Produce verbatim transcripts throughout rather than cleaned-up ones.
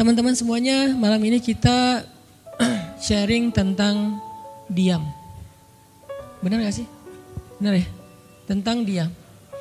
Teman-teman semuanya, malam ini kita sharing tentang diam. Benar gak sih? Benar ya? Tentang diam.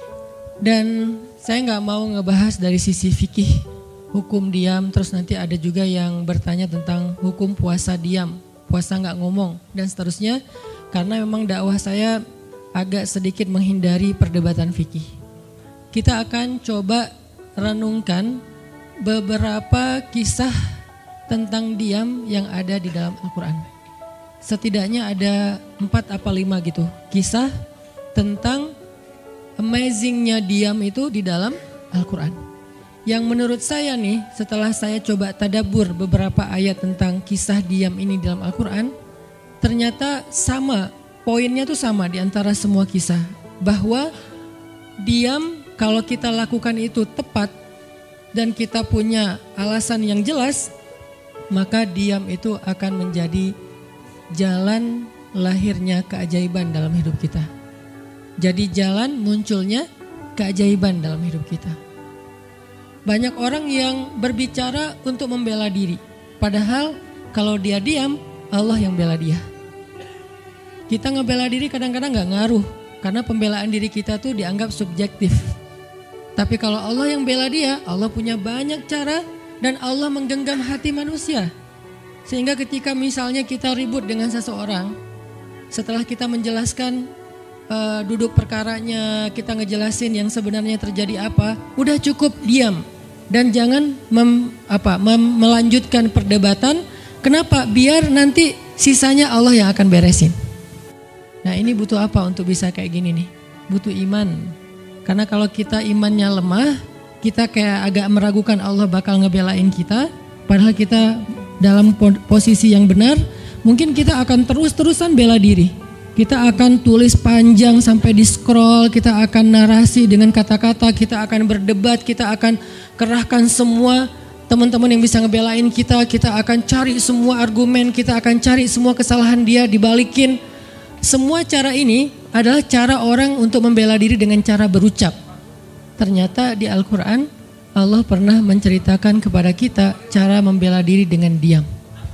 Dan saya gak mau ngebahas dari sisi fikih, hukum diam. Terus nanti ada juga yang bertanya tentang hukum puasa diam, puasa gak ngomong dan seterusnya. Karena memang dakwah saya agak sedikit menghindari perdebatan fikih. Kita akan coba renungkan beberapa kisah tentang diam yang ada di dalam Al-Quran. Setidaknya ada empat apa lima gitu kisah tentang amazingnya diam itu di dalam Al-Quran. Yang menurut saya nih, setelah saya coba tadabbur beberapa ayat tentang kisah diam ini dalam Al-Quran, ternyata sama, poinnya tuh sama di antara semua kisah. Bahwa diam kalau kita lakukan itu tepat dan kita punya alasan yang jelas, maka diam itu akan menjadi jalan lahirnya keajaiban dalam hidup kita. Jadi jalan munculnya keajaiban dalam hidup kita. Banyak orang yang berbicara untuk membela diri, padahal kalau dia diam, Allah yang bela dia. Kita ngebela diri kadang-kadang gak ngaruh, karena pembelaan diri kita tuh dianggap subjektif. Tapi kalau Allah yang bela dia, Allah punya banyak cara dan Allah menggenggam hati manusia. Sehingga ketika misalnya kita ribut dengan seseorang, setelah kita menjelaskan uh, duduk perkaranya, kita ngejelasin yang sebenarnya terjadi apa, udah cukup diam. Dan jangan mem, apa, mem, melanjutkan perdebatan. Kenapa? Biar nanti sisanya Allah yang akan beresin. Nah ini butuh apa untuk bisa kayak gini nih? Butuh iman. Karena kalau kita imannya lemah, kita kayak agak meragukan Allah bakal ngebelain kita. Padahal kita dalam posisi yang benar, mungkin kita akan terus-terusan bela diri. Kita akan tulis panjang sampai di scroll, kita akan narasi dengan kata-kata, kita akan berdebat, kita akan kerahkan semua teman-teman yang bisa ngebelain kita. Kita akan cari semua argumen, kita akan cari semua kesalahan dia, dibalikin. Semua cara ini adalah cara orang untuk membela diri dengan cara berucap. Ternyata di Al-Quran Allah pernah menceritakan kepada kita cara membela diri dengan diam.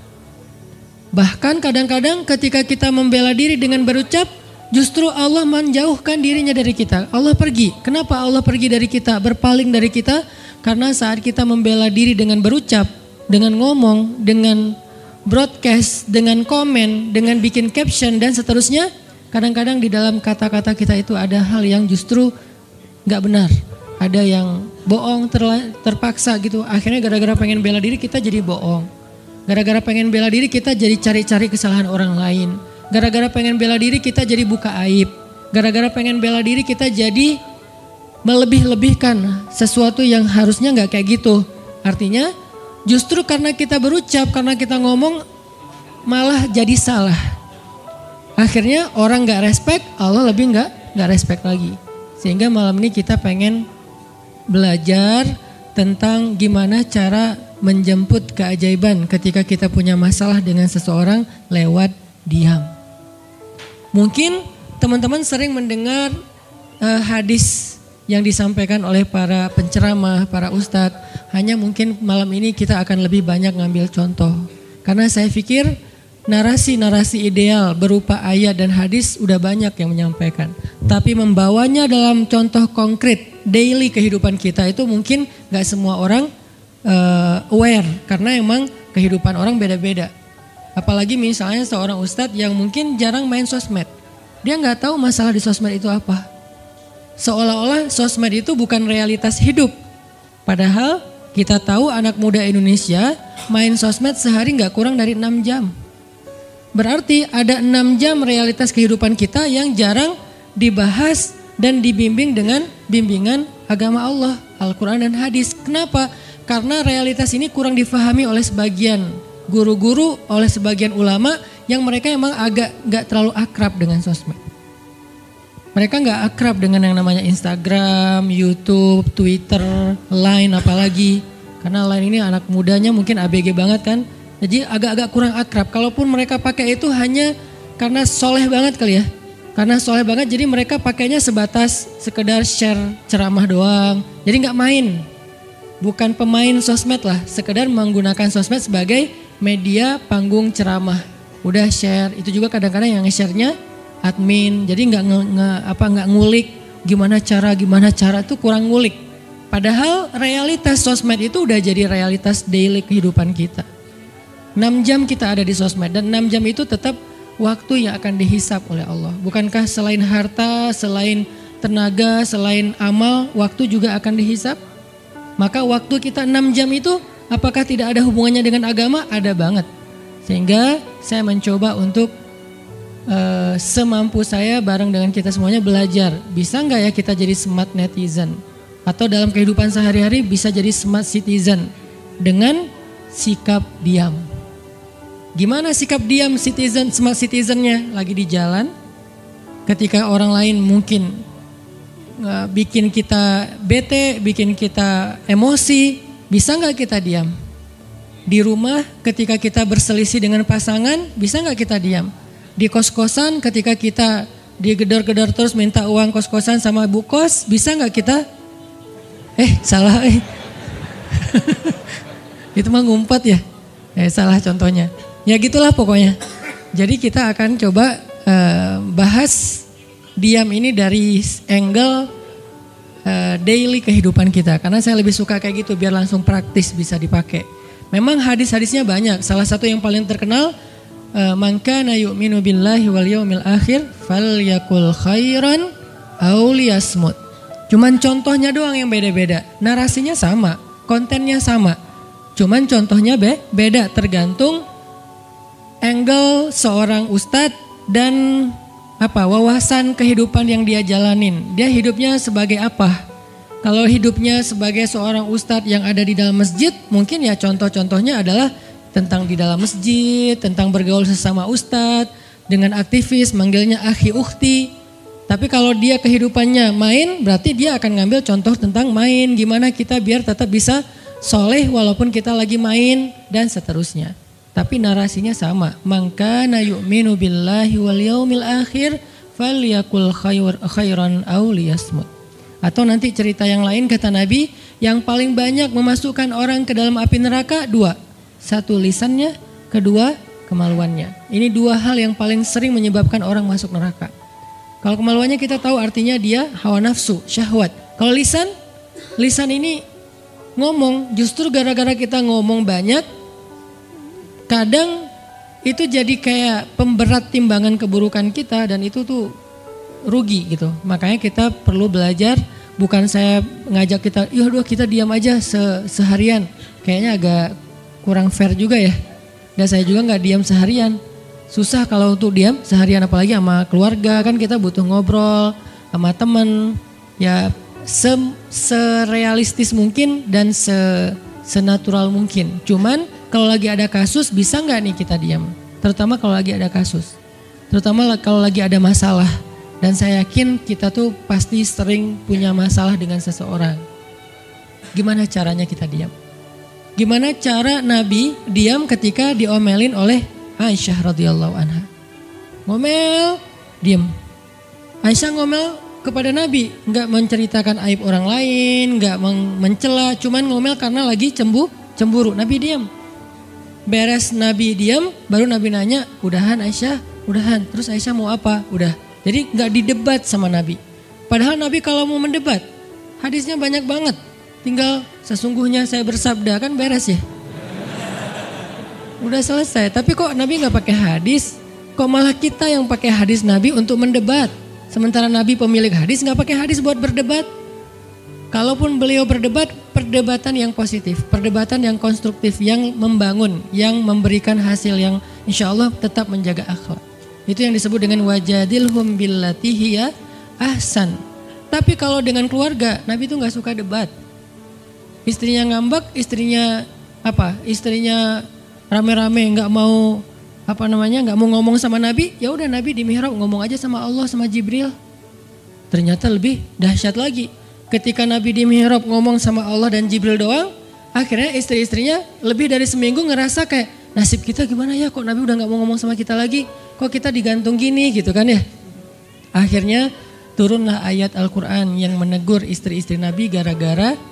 Bahkan kadang-kadang ketika kita membela diri dengan berucap, justru Allah menjauhkan dirinya dari kita. Allah pergi. Kenapa Allah pergi dari kita, berpaling dari kita? Karena saat kita membela diri dengan berucap, dengan ngomong, dengan broadcast, dengan komen, dengan bikin caption dan seterusnya, kadang-kadang di dalam kata-kata kita itu ada hal yang justru gak benar. Ada yang bohong, terla- terpaksa gitu. Akhirnya gara-gara pengen bela diri kita jadi bohong. Gara-gara pengen bela diri kita jadi cari-cari kesalahan orang lain. Gara-gara pengen bela diri kita jadi buka aib. Gara-gara pengen bela diri kita jadi melebih-lebihkan sesuatu yang harusnya gak kayak gitu. Artinya justru karena kita berucap, karena kita ngomong malah jadi salah. Akhirnya orang gak respect, Allah lebih gak, gak respect lagi. Sehingga malam ini kita pengen belajar tentang gimana cara menjemput keajaiban ketika kita punya masalah dengan seseorang lewat diam. Mungkin teman-teman sering mendengar uh, hadis yang disampaikan oleh para penceramah, para ustadz. Hanya mungkin malam ini kita akan lebih banyak ngambil contoh. Karena saya pikir narasi-narasi ideal berupa ayat dan hadis udah banyak yang menyampaikan. Tapi membawanya dalam contoh konkret daily kehidupan kita itu mungkin gak semua orang uh, aware. Karena emang kehidupan orang beda-beda. Apalagi misalnya seorang ustadz yang mungkin jarang main sosmed. Dia gak tahu masalah di sosmed itu apa. Seolah-olah sosmed itu bukan realitas hidup. Padahal kita tahu anak muda Indonesia main sosmed sehari gak kurang dari enam jam. Berarti ada enam jam realitas kehidupan kita yang jarang dibahas dan dibimbing dengan bimbingan agama Allah, Al-Quran dan hadis. Kenapa? Karena realitas ini kurang difahami oleh sebagian guru-guru, oleh sebagian ulama yang mereka emang agak gak terlalu akrab dengan sosmed. Mereka gak akrab dengan yang namanya Instagram, YouTube, Twitter, Line apalagi. Karena Line ini anak mudanya mungkin A B G banget kan. Jadi agak-agak kurang akrab. Kalaupun mereka pakai itu hanya karena soleh banget kali ya. Karena soleh banget jadi mereka pakainya sebatas sekedar share ceramah doang. Jadi gak main. bukan pemain sosmed lah, sekedar menggunakan sosmed sebagai media panggung ceramah. Udah share, itu juga kadang-kadang yang nge-share-nya admin, jadi nggak nge, nge, apa nggak ngulik gimana cara gimana cara tuh kurang ngulik. Padahal realitas sosmed itu udah jadi realitas daily kehidupan kita. enam jam kita ada di sosmed dan enam jam itu tetap waktu yang akan dihisap oleh Allah. Bukankah selain harta, selain tenaga, selain amal, waktu juga akan dihisap? Maka waktu kita enam jam itu apakah tidak ada hubungannya dengan agama? Ada banget. Sehingga saya mencoba untuk uh, semampu saya bareng dengan kita semuanya belajar. Bisa nggak ya kita jadi smart netizen? Atau dalam kehidupan sehari-hari bisa jadi smart citizen dengan sikap diam. Gimana sikap diam citizen, smart citizennya? Lagi di jalan, ketika orang lain mungkin uh, bikin kita bete, bikin kita emosi, bisa nggak kita diam? Di rumah ketika kita berselisih dengan pasangan, bisa nggak kita diam? Di kos-kosan ketika kita digedor-gedor terus minta uang kos-kosan sama bu kos, bisa nggak kita? Eh salah eh. Itu mah ngumpet ya? Eh salah contohnya. Ya gitulah pokoknya. Jadi kita akan coba uh, bahas diam ini dari angle uh, daily kehidupan kita. Karena saya lebih suka kayak gitu biar langsung praktis bisa dipakai. Memang hadis-hadisnya banyak. Salah satu yang paling terkenal, uh, man kana yu'minu billahi wal yaumil akhir falyakul khairan aw liyasmut. Cuman contohnya doang yang beda-beda. Narasinya sama, kontennya sama. Cuman contohnya be beda tergantung angle seorang ustadz dan apa wawasan kehidupan yang dia jalanin. Dia hidupnya sebagai apa? Kalau hidupnya sebagai seorang ustadz yang ada di dalam masjid, mungkin ya contoh-contohnya adalah tentang di dalam masjid, tentang bergaul sesama ustadz, dengan aktivis manggilnya akhi ukhti. Tapi kalau dia kehidupannya main, berarti dia akan ngambil contoh tentang main. Gimana kita biar tetap bisa soleh walaupun kita lagi main dan seterusnya. Tapi narasinya sama. Man kana yu'minu billahi wal yaumil akhir falyakul khairan aw liyasmut. Atau nanti cerita yang lain kata Nabi, yang paling banyak memasukkan orang ke dalam api neraka dua. Satu lisannya, kedua kemaluannya. Ini dua hal yang paling sering menyebabkan orang masuk neraka. Kalau kemaluannya kita tahu artinya dia hawa nafsu, syahwat. Kalau lisan, lisan ini ngomong, justru gara-gara kita ngomong banyak, kadang itu jadi kayak pemberat timbangan keburukan kita dan itu tuh rugi gitu. Makanya kita perlu belajar, bukan saya ngajak kita, ya udah kita diam aja se seharian. Kayaknya agak kurang fair juga ya. Dan saya juga nggak diam seharian. Susah kalau untuk diam seharian, apalagi sama keluarga, kan kita butuh ngobrol sama teman. Ya se serealistis mungkin dan se senatural mungkin. Cuman kalau lagi ada kasus bisa nggak nih kita diam? Terutama kalau lagi ada kasus. Terutama kalau lagi ada masalah. Dan saya yakin kita tuh pasti sering punya masalah dengan seseorang. Gimana caranya kita diam? Gimana cara Nabi diam ketika diomelin oleh Aisyah radhiyallahu anha? Ngomel, diam. Aisyah ngomel kepada Nabi, nggak menceritakan aib orang lain, nggak mencela, cuman ngomel karena lagi cembu, cemburu. Nabi diam. Beres Nabi diam, baru Nabi nanya, udahan Aisyah, udahan. Terus Aisyah mau apa? Udah. Jadi nggak didebat sama Nabi. Padahal Nabi kalau mau mendebat, hadisnya banyak banget. Tinggal sesungguhnya saya bersabda, kan beres ya. Udah selesai. Tapi kok Nabi nggak pakai hadis? Kok malah kita yang pakai hadis Nabi untuk mendebat? Sementara Nabi pemilik hadis nggak pakai hadis buat berdebat. Kalaupun beliau berdebat, perdebatan yang positif, perdebatan yang konstruktif, yang membangun, yang memberikan hasil yang insya Allah tetap menjaga akhlak. Itu yang disebut dengan wajadilhum billati hiya ahsan. Tapi kalau dengan keluarga, Nabi itu nggak suka debat. Istrinya ngambek, istrinya apa? Istrinya rame-rame nggak mau apa namanya, nggak mau ngomong sama Nabi. Ya udah Nabi di mihrab ngomong aja sama Allah sama Jibril. Ternyata lebih dahsyat lagi. Ketika Nabi di mihrab ngomong sama Allah dan Jibril doang, akhirnya istri-istrinya lebih dari seminggu ngerasa kayak nasib kita gimana ya, kok Nabi udah gak mau ngomong sama kita lagi, kok kita digantung gini gitu kan ya. Akhirnya turunlah ayat Al-Quran yang menegur istri-istri Nabi gara-gara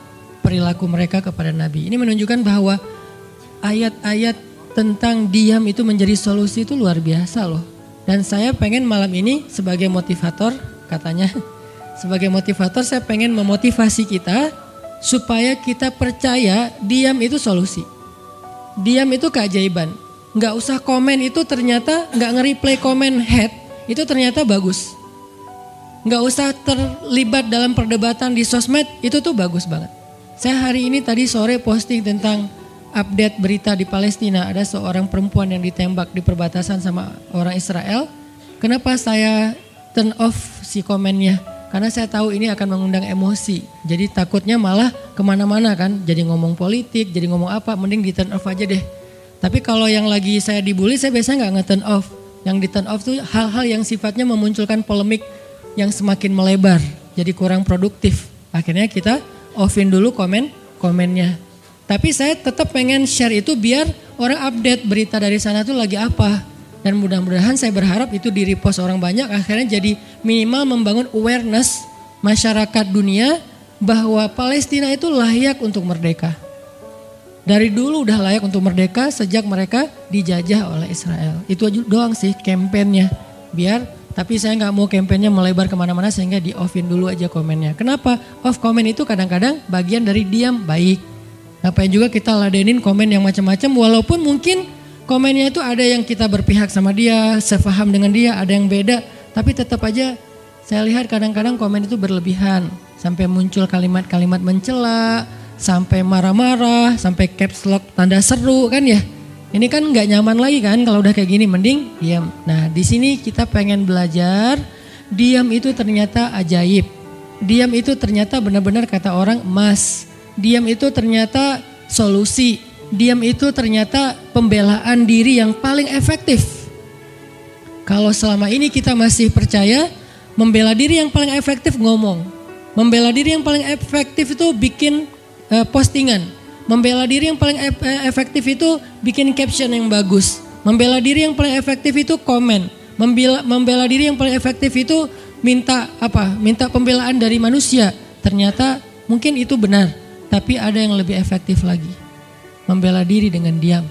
perilaku mereka kepada Nabi. Ini menunjukkan bahwa ayat-ayat tentang diam itu menjadi solusi itu luar biasa loh. Dan saya pengen malam ini sebagai motivator, katanya sebagai motivator saya pengen memotivasi kita supaya kita percaya diam itu solusi. Diam itu keajaiban. Nggak usah komen itu ternyata, nggak nge-replay komen head itu ternyata bagus. Nggak usah terlibat dalam perdebatan di sosmed itu tuh bagus banget. Saya hari ini tadi sore posting tentang update berita di Palestina. Ada seorang perempuan yang ditembak di perbatasan sama orang Israel. Kenapa saya turn off si komennya? Karena saya tahu ini akan mengundang emosi. Jadi takutnya malah kemana-mana kan. Jadi ngomong politik, jadi ngomong apa, mending di turn off aja deh. Tapi kalau yang lagi saya dibully, saya biasanya nggak nge-turn off. Yang di turn off tuh hal-hal yang sifatnya memunculkan polemik yang semakin melebar. Jadi kurang produktif. Akhirnya kita offin dulu komen komennya. Tapi saya tetap pengen share itu biar orang update berita dari sana tuh lagi apa. Dan mudah-mudahan saya berharap itu di repost orang banyak. Akhirnya jadi minimal membangun awareness masyarakat dunia bahwa Palestina itu layak untuk merdeka. Dari dulu udah layak untuk merdeka sejak mereka dijajah oleh Israel. Itu aja doang sih kampanyenya. Biar, tapi saya nggak mau kampanyenya melebar kemana-mana sehingga di offin dulu aja komennya. Kenapa? Off komen itu kadang-kadang bagian dari diam baik. Ngapain juga kita ladenin komen yang macam-macam walaupun mungkin komennya itu ada yang kita berpihak sama dia, sepaham dengan dia, ada yang beda. Tapi tetap aja saya lihat kadang-kadang komen itu berlebihan. Sampai muncul kalimat-kalimat mencela, sampai marah-marah, sampai caps lock tanda seru kan ya. Ini kan nggak nyaman lagi kan kalau udah kayak gini, mending diam. Nah di sini kita pengen belajar, diam itu ternyata ajaib. Diam itu ternyata benar-benar kata orang emas. Diam itu ternyata solusi. Diam itu ternyata pembelaan diri yang paling efektif. Kalau selama ini kita masih percaya membela diri yang paling efektif ngomong. Membela diri yang paling efektif itu bikin uh, postingan. Membela diri yang paling efektif itu bikin caption yang bagus. Membela diri yang paling efektif itu komen. Membela, membela diri yang paling efektif itu minta apa? Minta pembelaan dari manusia. Ternyata mungkin itu benar, tapi ada yang lebih efektif lagi. Membela diri dengan diam.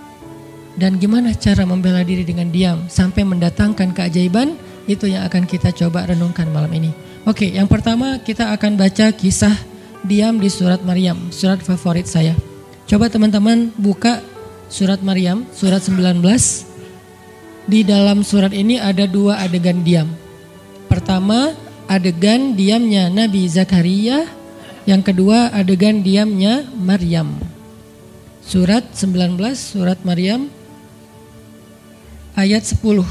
Dan gimana cara membela diri dengan diam sampai mendatangkan keajaiban? Itu yang akan kita coba renungkan malam ini. Oke, yang pertama kita akan baca kisah diam di surat Maryam, surat favorit saya. Coba teman-teman buka surat Maryam, surat sembilan belas. Di dalam surat ini ada dua adegan diam. Pertama, adegan diamnya Nabi Zakaria. Yang kedua, adegan diamnya Maryam. Surat sembilan belas, surat Maryam, ayat sepuluh.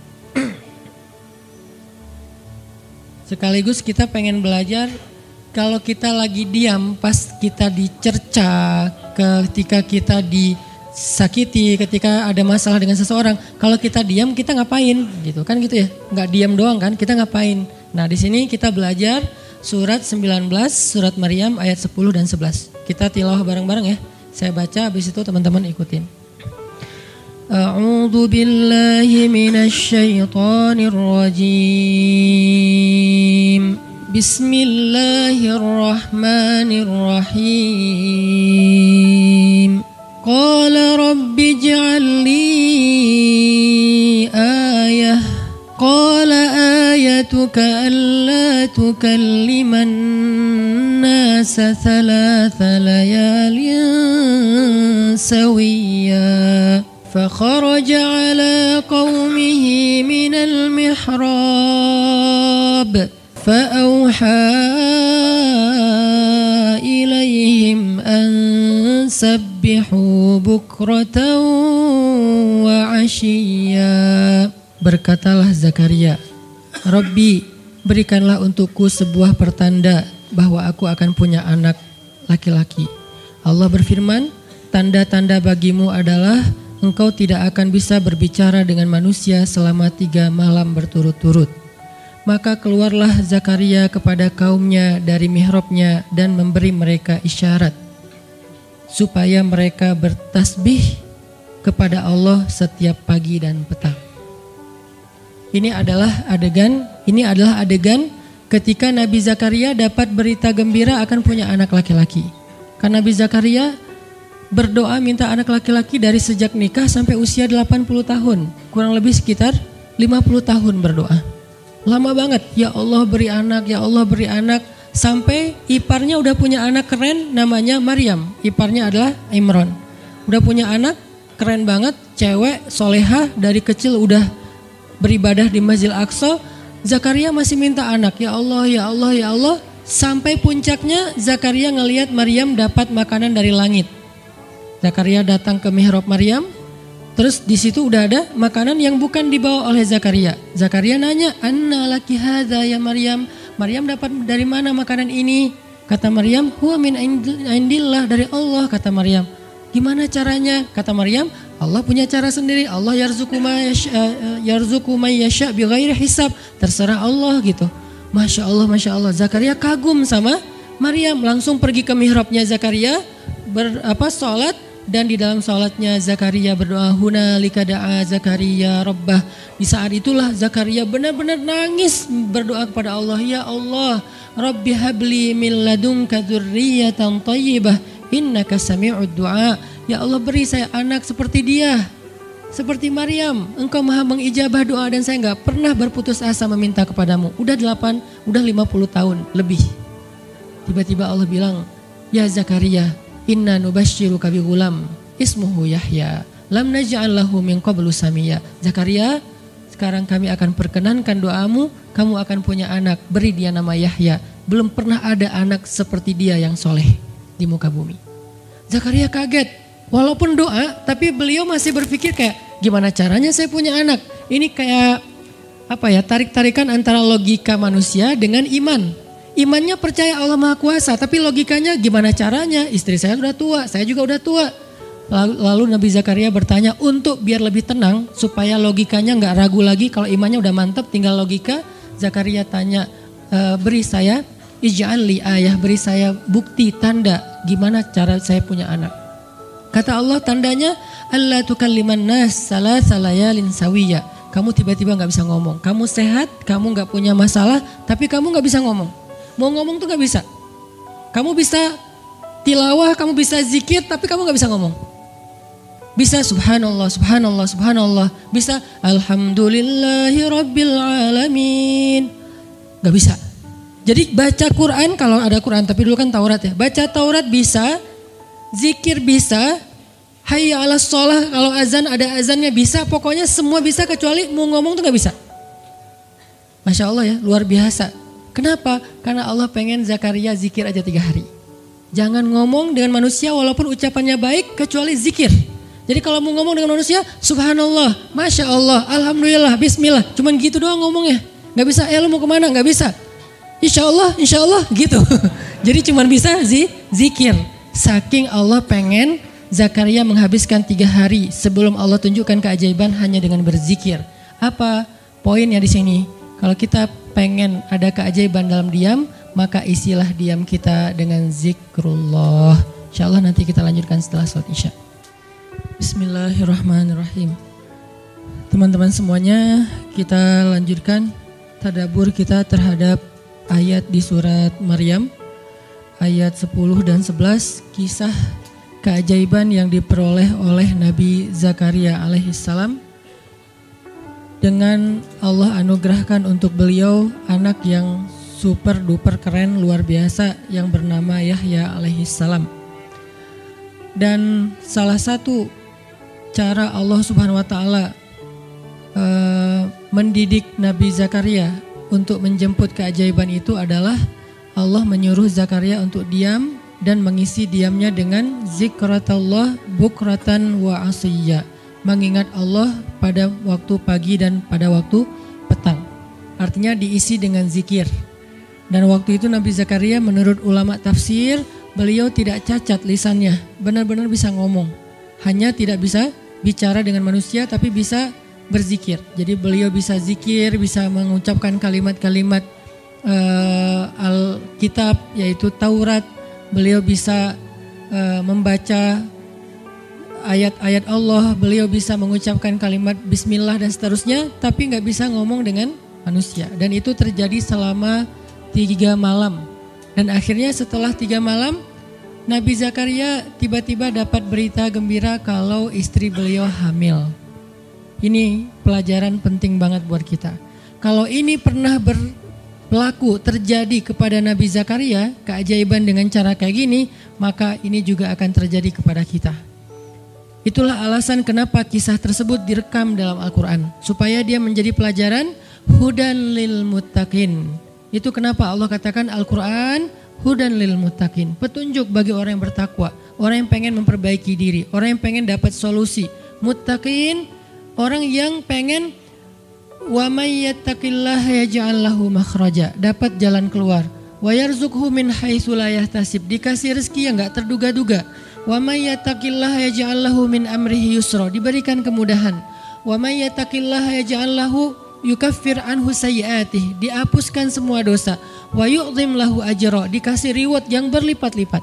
Sekaligus kita pengen belajar. Kalau kita lagi diam pas kita dicerca, ketika kita disakiti, ketika ada masalah dengan seseorang, kalau kita diam kita ngapain gitu kan gitu ya, nggak diam doang kan, kita ngapain. Nah di sini kita belajar surat sembilan belas, surat Maryam ayat sepuluh dan sebelas. Kita tilawah bareng-bareng ya, saya baca habis itu teman-teman ikutin. A'udzu billahi minasy syaithanir rajim. Bismillahirrahmanirrahim. Qala rabbi ij'al li ayah. Qala ayatuka alla tukalliman nasa thalatha layalin sawiyya. فخرج على قومه من المحراب فأوحى إليهم أن سبحوا بكرة وعشيا. Berkatalah Zakaria, Rabbi, berikanlah untukku sebuah pertanda bahwa aku akan punya anak laki-laki. Allah berfirman, tanda-tanda bagimu adalah engkau tidak akan bisa berbicara dengan manusia selama tiga malam berturut-turut. Maka keluarlah Zakaria kepada kaumnya dari mihrabnya dan memberi mereka isyarat supaya mereka bertasbih kepada Allah setiap pagi dan petang. Ini adalah adegan, ini adalah adegan ketika Nabi Zakaria dapat berita gembira akan punya anak laki-laki. Karena Nabi Zakaria berdoa minta anak laki-laki dari sejak nikah sampai usia delapan puluh tahun. Kurang lebih sekitar lima puluh tahun berdoa. Lama banget, ya Allah beri anak, ya Allah beri anak. Sampai iparnya udah punya anak keren namanya Maryam. Iparnya adalah Imran. Udah punya anak keren banget, cewek, solehah, dari kecil udah beribadah di Masjidil Aqsa. Zakaria masih minta anak, ya Allah, ya Allah, ya Allah. Sampai puncaknya Zakaria ngelihat Maryam dapat makanan dari langit. Zakaria datang ke mihrab Maryam, terus di situ udah ada makanan yang bukan dibawa oleh Zakaria. Zakaria nanya, "Anna laki hadza ya Maryam?" Maryam dapat dari mana makanan ini? Kata Maryam, "Huwa min indillah, dari Allah," kata Maryam. Gimana caranya? Kata Maryam, Allah punya cara sendiri. Allah yarzuqu may yasha, yarzuqu may yasha bighairi hisab. Terserah Allah gitu. Masya Allah, Masya Allah. Zakaria kagum sama Maryam, langsung pergi ke mihrabnya Zakaria, ber, apa, sholat, dan di dalam sholatnya Zakaria berdoa, hunalika da'a Zakaria rabbah. Di saat itulah Zakaria benar-benar nangis berdoa kepada Allah, ya Allah, Rabbi habli min ladunka dzurriyyatan thayyibah innaka sami'ud du'a. Ya Allah, beri saya anak seperti dia, seperti Maryam, engkau maha mengijabah doa dan saya enggak pernah berputus asa meminta kepadamu. Udah delapan, udah lima puluh tahun lebih. Tiba-tiba Allah bilang, ya Zakaria, inna nubasyiruka bi ghulam ismuhu Yahya lam naj'al lahu min qablu samiyya. Zakaria, sekarang kami akan perkenankan doamu, kamu akan punya anak, beri dia nama Yahya. Belum pernah ada anak seperti dia yang soleh di muka bumi. Zakaria kaget. Walaupun doa, tapi beliau masih berpikir kayak gimana caranya saya punya anak. Ini kayak apa ya, tarik-tarikan antara logika manusia dengan iman. Imannya percaya Allah Maha Kuasa, tapi logikanya gimana caranya? Istri saya sudah tua, saya juga udah tua. Lalu, lalu Nabi Zakaria bertanya untuk biar lebih tenang, supaya logikanya nggak ragu lagi. Kalau imannya udah mantap, tinggal logika. Zakaria tanya, e, beri saya ij'al li ayah, beri saya bukti tanda gimana cara saya punya anak. Kata Allah, tandanya alla tukalliman nas salasa layalin sawiyya. Kamu tiba-tiba nggak bisa ngomong. Kamu sehat, kamu nggak punya masalah, tapi kamu nggak bisa ngomong. Mau ngomong tuh nggak bisa. Kamu bisa tilawah, kamu bisa zikir, tapi kamu nggak bisa ngomong. Bisa subhanallah, subhanallah, subhanallah. Bisa alhamdulillahi rabbil alamin. Nggak bisa. Jadi baca Quran, kalau ada Quran, tapi dulu kan Taurat ya. Baca Taurat bisa, zikir bisa, hayya ala sholah, kalau azan ada azannya bisa. Pokoknya semua bisa kecuali mau ngomong tuh nggak bisa. Masya Allah ya, luar biasa. Kenapa? Karena Allah pengen Zakaria zikir aja tiga hari. Jangan ngomong dengan manusia walaupun ucapannya baik kecuali zikir. Jadi kalau mau ngomong dengan manusia, subhanallah, masya Allah, alhamdulillah, bismillah. Cuman gitu doang ngomongnya. Gak bisa, eh lu mau kemana? Gak bisa. Insya Allah, insya Allah gitu. Jadi cuman bisa zi, zikir. Saking Allah pengen Zakaria menghabiskan tiga hari sebelum Allah tunjukkan keajaiban hanya dengan berzikir. Apa poinnya di sini? Kalau kita pengen ada keajaiban dalam diam, maka isilah diam kita dengan zikrullah. Insya Allah nanti kita lanjutkan setelah sholat isya. Bismillahirrahmanirrahim. Teman-teman semuanya, kita lanjutkan tadabbur kita terhadap ayat di surat Maryam. Ayat sepuluh dan sebelas, kisah keajaiban yang diperoleh oleh Nabi Zakaria alaihissalam. Dengan Allah anugerahkan untuk beliau anak yang super duper keren luar biasa yang bernama Yahya alaihissalam. Dan salah satu cara Allah subhanahu wa ta'ala uh, mendidik Nabi Zakaria untuk menjemput keajaiban itu adalah Allah menyuruh Zakaria untuk diam dan mengisi diamnya dengan zikratullah bukratan wa asiyya. Mengingat Allah pada waktu pagi dan pada waktu petang. Artinya diisi dengan zikir. Dan waktu itu Nabi Zakaria menurut ulama tafsir, beliau tidak cacat lisannya, benar-benar bisa ngomong. Hanya tidak bisa bicara dengan manusia tapi bisa berzikir. Jadi beliau bisa zikir, bisa mengucapkan kalimat-kalimat uh, Alkitab yaitu Taurat. Beliau bisa uh, membaca ayat-ayat Allah, beliau bisa mengucapkan kalimat bismillah dan seterusnya, tapi nggak bisa ngomong dengan manusia. Dan itu terjadi selama tiga malam. Dan akhirnya setelah tiga malam, Nabi Zakaria tiba-tiba dapat berita gembira kalau istri beliau hamil. Ini pelajaran penting banget buat kita. Kalau ini pernah berlaku terjadi kepada Nabi Zakaria, keajaiban dengan cara kayak gini, maka ini juga akan terjadi kepada kita. Itulah alasan kenapa kisah tersebut direkam dalam Al-Quran. Supaya dia menjadi pelajaran hudan lil muttaqin. Itu kenapa Allah katakan Al-Quran hudan lil muttaqin. Petunjuk bagi orang yang bertakwa. Orang yang pengen memperbaiki diri. Orang yang pengen dapat solusi. Muttaqin, orang yang pengen wa may yattaqillaha yaj'al lahu makhraja. Dapat jalan keluar. Wa yarzuqhu min haitsu la yahtasib. Dikasih rezeki yang enggak terduga-duga. Wa may yattaqillaha yaj'al lahu min amrihi yusra, diberikan kemudahan. Wa may yattaqillaha yaj'al lahu yukaffir anhu sayyi'atihi, dihapuskan semua dosa. Wa yu'dhim lahu ajra, dikasih reward yang berlipat-lipat.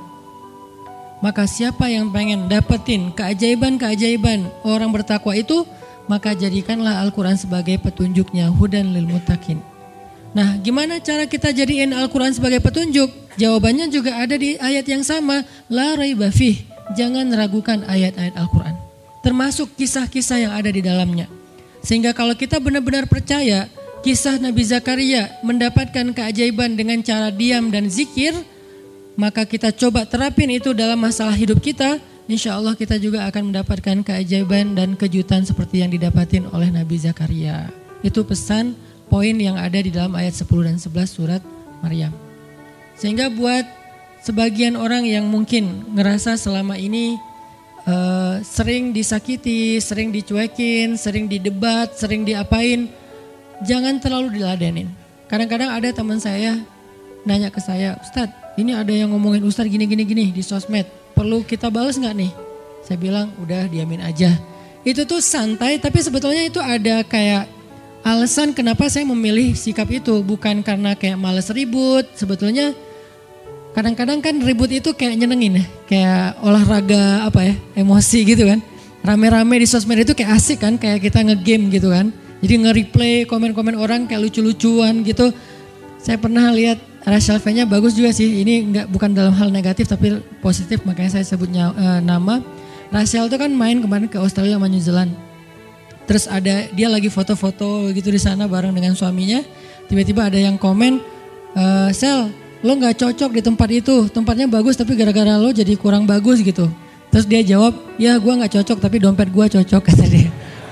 Maka siapa yang pengen dapetin keajaiban-keajaiban orang bertakwa itu, maka jadikanlah Al-Quran sebagai petunjuknya, hudan lil muttaqin. Nah, gimana cara kita jadiin Al-Quran sebagai petunjuk? Jawabannya juga ada di ayat yang sama, la raiba fih. Jangan ragukan ayat-ayat Al-Quran, termasuk kisah-kisah yang ada di dalamnya. Sehingga kalau kita benar-benar percaya kisah Nabi Zakaria mendapatkan keajaiban dengan cara diam dan zikir, maka kita coba terapin itu dalam masalah hidup kita, insya Allah kita juga akan mendapatkan keajaiban dan kejutan seperti yang didapatin oleh Nabi Zakaria. Itu pesan poin yang ada di dalam ayat sepuluh dan sebelas surat Maryam. Sehingga buat sebagian orang yang mungkin ngerasa selama ini uh, sering disakiti, sering dicuekin, sering didebat, sering diapain, jangan terlalu diladenin. Kadang-kadang ada teman saya nanya ke saya, Ustadz, ini ada yang ngomongin Ustadz gini-gini-gini di sosmed, perlu kita balas nggak nih? Saya bilang udah diamin aja. Itu tuh santai, tapi sebetulnya itu ada kayak alasan kenapa saya memilih sikap itu, bukan karena kayak males ribut. Sebetulnya kadang-kadang kan ribut itu kayak nyenengin ya, kayak olahraga apa ya, emosi gitu kan. Rame-rame di sosmed itu kayak asik kan, kayak kita nge-game gitu kan. Jadi nge-replay komen-komen orang kayak lucu-lucuan gitu. Saya pernah lihat Rachel V-nya bagus juga sih, ini enggak, bukan dalam hal negatif tapi positif, makanya saya sebutnya uh, nama. Rachel itu kan main kemarin ke Australia sama New Zealand. Terus ada dia lagi foto-foto gitu di sana bareng dengan suaminya. Tiba-tiba ada yang komen, e, Sel, lo gak cocok di tempat itu, tempatnya bagus tapi gara-gara lo jadi kurang bagus gitu. Terus dia jawab, ya gue gak cocok tapi dompet gue cocok, kata dia.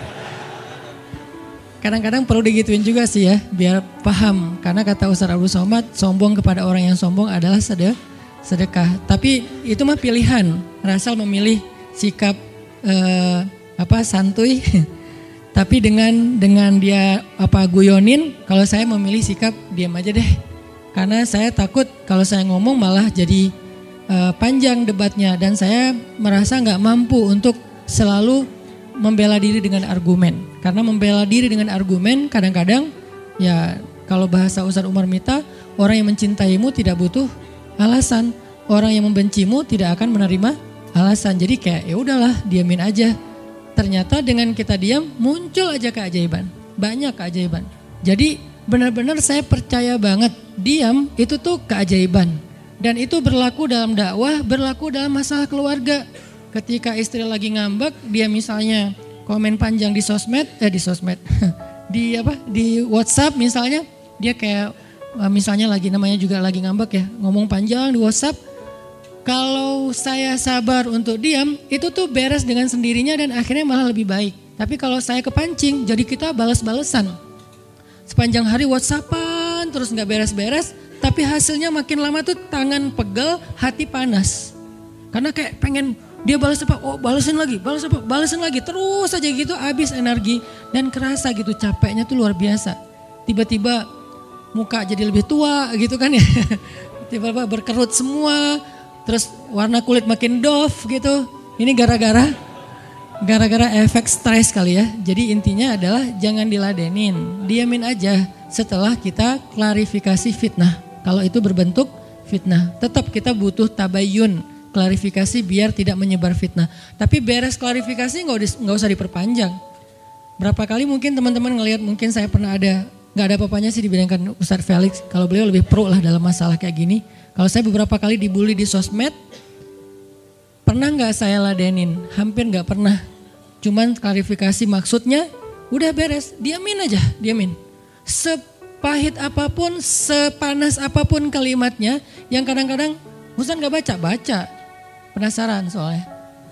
Kadang-kadang perlu digituin juga sih ya, biar paham. Karena kata Ustaz Abdul Somad, sombong kepada orang yang sombong adalah sedekah. Tapi itu mah pilihan. Rasal memilih sikap eh, apa santuy. Tapi dengan dengan dia apa guyonin, kalau saya memilih sikap diam aja deh. Karena saya takut kalau saya ngomong malah jadi uh, panjang debatnya dan saya merasa nggak mampu untuk selalu membela diri dengan argumen. Karena membela diri dengan argumen kadang-kadang ya kalau bahasa Ustaz Umar Mita, orang yang mencintaimu tidak butuh alasan, orang yang membencimu tidak akan menerima alasan. Jadi kayak ya udahlah diamin aja. Ternyata dengan kita diam muncul aja keajaiban, banyak keajaiban. Jadi benar-benar saya percaya banget diam itu tuh keajaiban. Dan itu berlaku dalam dakwah, berlaku dalam masalah keluarga. Ketika istri lagi ngambek, dia misalnya komen panjang di sosmed, eh di sosmed, di apa, di WhatsApp misalnya, dia kayak misalnya lagi namanya juga lagi ngambek ya, ngomong panjang di WhatsApp. Kalau saya sabar untuk diam, itu tuh beres dengan sendirinya dan akhirnya malah lebih baik. Tapi kalau saya kepancing, jadi kita balas-balesan. Sepanjang hari WhatsAppan terus gak beres-beres, tapi hasilnya makin lama tuh tangan pegel, hati panas. Karena kayak pengen dia balas apa, oh balesin lagi, balas apa, balesin lagi. Terus aja gitu habis energi dan kerasa gitu capeknya tuh luar biasa. Tiba-tiba muka jadi lebih tua gitu kan ya. Tiba-tiba berkerut semua. Terus warna kulit makin doff gitu. Ini gara-gara gara-gara efek stres kali ya. Jadi intinya adalah jangan diladenin, diamin aja setelah kita klarifikasi fitnah. Kalau itu berbentuk fitnah, tetap kita butuh tabayun, klarifikasi biar tidak menyebar fitnah. Tapi beres klarifikasi nggak nggak usah diperpanjang. Berapa kali mungkin teman-teman ngelihat, mungkin saya pernah ada, nggak ada apa-apanya sih dibandingkan Ustadz Felix. Kalau beliau lebih pro lah dalam masalah kayak gini. Kalau saya beberapa kali dibully di sosmed, Pernah nggak saya ladenin? Hampir nggak pernah. Cuman klarifikasi maksudnya, udah beres, diamin aja, diamin. Sepahit apapun, sepanas apapun kalimatnya, yang kadang-kadang Ustaz nggak baca, baca. Penasaran soalnya.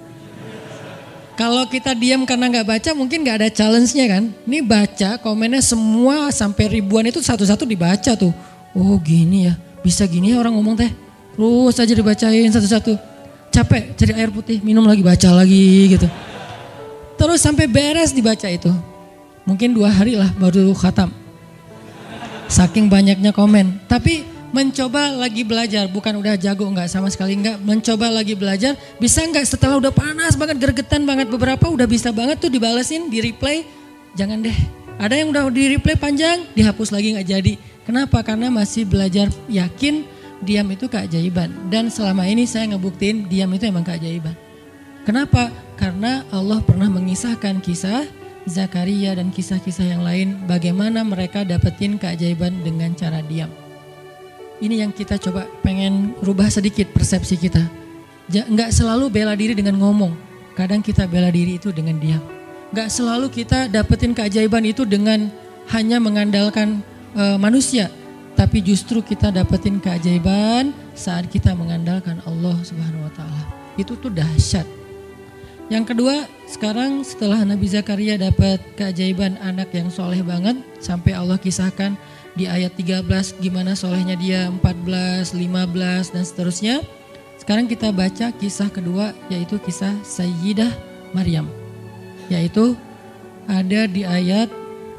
Kalau kita diam karena nggak baca, mungkin nggak ada challenge-nya kan. Ini baca, komennya semua sampai ribuan itu satu-satu dibaca tuh. Oh gini ya, bisa gini ya orang ngomong teh. Terus aja dibacain satu-satu. Capek cari air putih, minum lagi, baca lagi gitu. Terus sampai beres dibaca itu. Mungkin dua hari lah baru khatam. Saking banyaknya komen. Tapi mencoba lagi belajar, bukan udah jago enggak, sama sekali enggak. Mencoba lagi belajar, bisa enggak setelah udah panas banget, gergetan banget beberapa, udah bisa banget tuh dibalesin, di replay. Jangan deh, ada yang udah di replay panjang, dihapus lagi enggak jadi. Kenapa? Karena masih belajar yakin diam itu keajaiban. Dan selama ini saya ngebuktiin diam itu emang keajaiban. Kenapa? Karena Allah pernah mengisahkan kisah Zakaria dan kisah-kisah yang lain, bagaimana mereka dapetin keajaiban dengan cara diam. Ini yang kita coba pengen rubah sedikit persepsi kita. Nggak selalu bela diri dengan ngomong, kadang kita bela diri itu dengan diam. Nggak selalu kita dapetin keajaiban itu dengan hanya mengandalkan e, manusia, tapi justru kita dapetin keajaiban saat kita mengandalkan Allah Subhanahu Wa Taala. Itu tuh dahsyat. Yang kedua, sekarang setelah Nabi Zakaria dapat keajaiban anak yang soleh banget, sampai Allah kisahkan di ayat tiga belas gimana solehnya dia, empat belas, lima belas dan seterusnya. Sekarang kita baca kisah kedua, yaitu kisah Sayyidah Maryam. Yaitu ada di ayat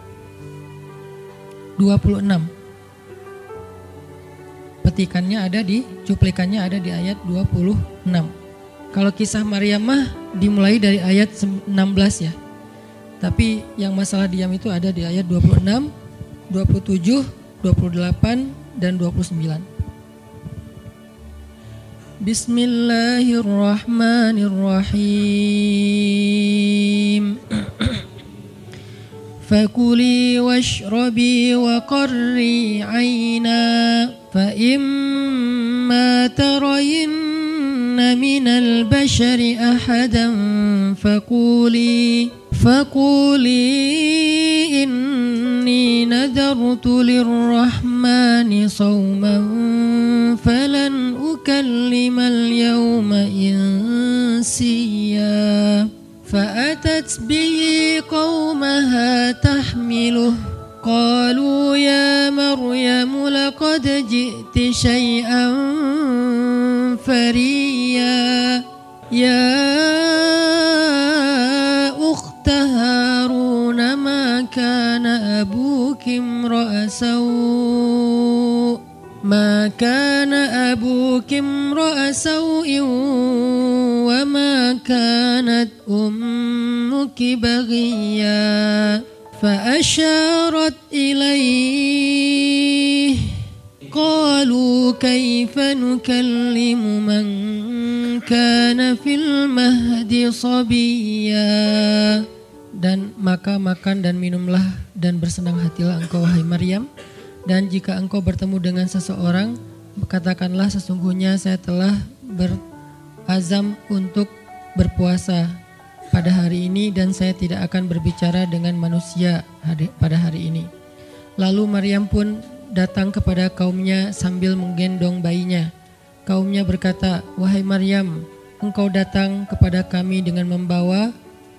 dua puluh enam. Petikannya ada di, cuplikannya ada di ayat dua puluh enam. Kalau kisah Maryam mah dimulai dari ayat enam belas ya. Tapi yang masalah diam itu ada di ayat dua puluh enam, dua puluh tujuh, dua puluh delapan dan dua puluh sembilan. Bismillahirrahmanirrahim. Fakuli washrabi wa qarri 'aina fa imma tarayin من البشر أحدا فقولي فقولي إني نذرت للرحمن صوما فلن أكلم اليوم إنسيا فأتت به قومها تحمله قالوا يا مريم لقد جئت شيئا فريا يا أخت هارون ما كان أبوك امرأ سوء ما كان أبوك امرأ سوء وما كانت أمك بغيا فأشارت إليه قالوا كيف نكلم من كان في المهد صبيا. Dan maka makan dan minumlah dan bersenang hatilah engkau wahai Maryam, dan jika engkau bertemu dengan seseorang katakanlah sesungguhnya saya telah berazam untuk berpuasa pada hari ini dan saya tidak akan berbicara dengan manusia pada hari ini. Lalu Maryam pun datang kepada kaumnya sambil menggendong bayinya. Kaumnya berkata, wahai Maryam, engkau datang kepada kami dengan membawa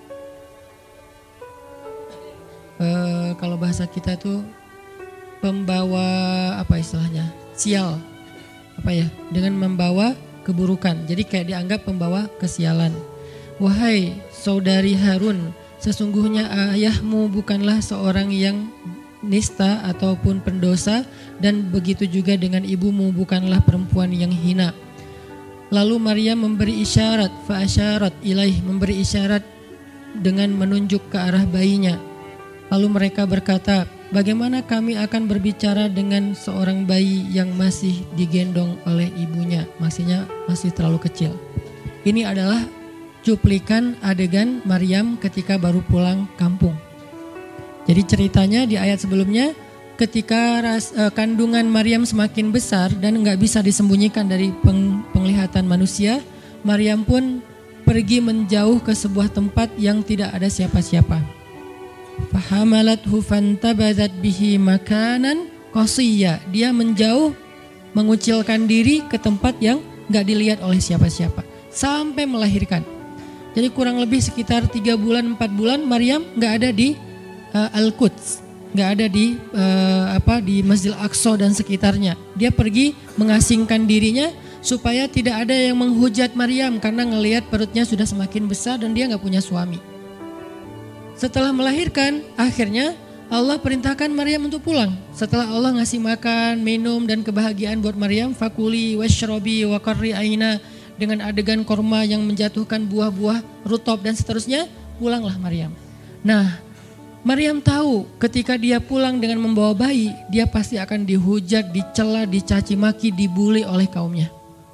uh, kalau bahasa kita tuh pembawa apa istilahnya, sial, apa ya, dengan membawa keburukan. Jadi kayak dianggap pembawa kesialan. Wahai saudari Harun, sesungguhnya ayahmu bukanlah seorang yang nista ataupun pendosa, dan begitu juga dengan ibumu bukanlah perempuan yang hina. Lalu Maryam memberi isyarat, fa asyarat ilaih, memberi isyarat dengan menunjuk ke arah bayinya. Lalu mereka berkata, bagaimana kami akan berbicara dengan seorang bayi yang masih digendong oleh ibunya, maksudnya masih terlalu kecil. Ini adalah cuplikan adegan Maryam ketika baru pulang kampung. Jadi ceritanya di ayat sebelumnya, ketika ras, uh, kandungan Maryam semakin besar dan nggak bisa disembunyikan dari peng, penglihatan manusia, Maryam pun pergi menjauh ke sebuah tempat yang tidak ada siapa-siapa. Fahamalathu fantabadzat bihi makanan qasiyya. Dia menjauh, mengucilkan diri ke tempat yang gak dilihat oleh siapa-siapa sampai melahirkan. Jadi kurang lebih sekitar tiga bulan empat bulan Maryam gak ada di uh, Al-Quds, gak ada di uh, apa di Masjidil Aqsa dan sekitarnya. Dia pergi mengasingkan dirinya supaya tidak ada yang menghujat Maryam karena ngelihat perutnya sudah semakin besar dan dia gak punya suami. Setelah melahirkan, akhirnya Allah perintahkan Maryam untuk pulang. Setelah Allah ngasih makan, minum dan kebahagiaan buat Maryam, fakuli washrobi wa qarri aina, dengan adegan korma yang menjatuhkan buah-buah rutop dan seterusnya, pulanglah Maryam. Nah, Maryam tahu ketika dia pulang dengan membawa bayi, dia pasti akan dihujat, dicela, dicaci maki, dibully oleh kaumnya.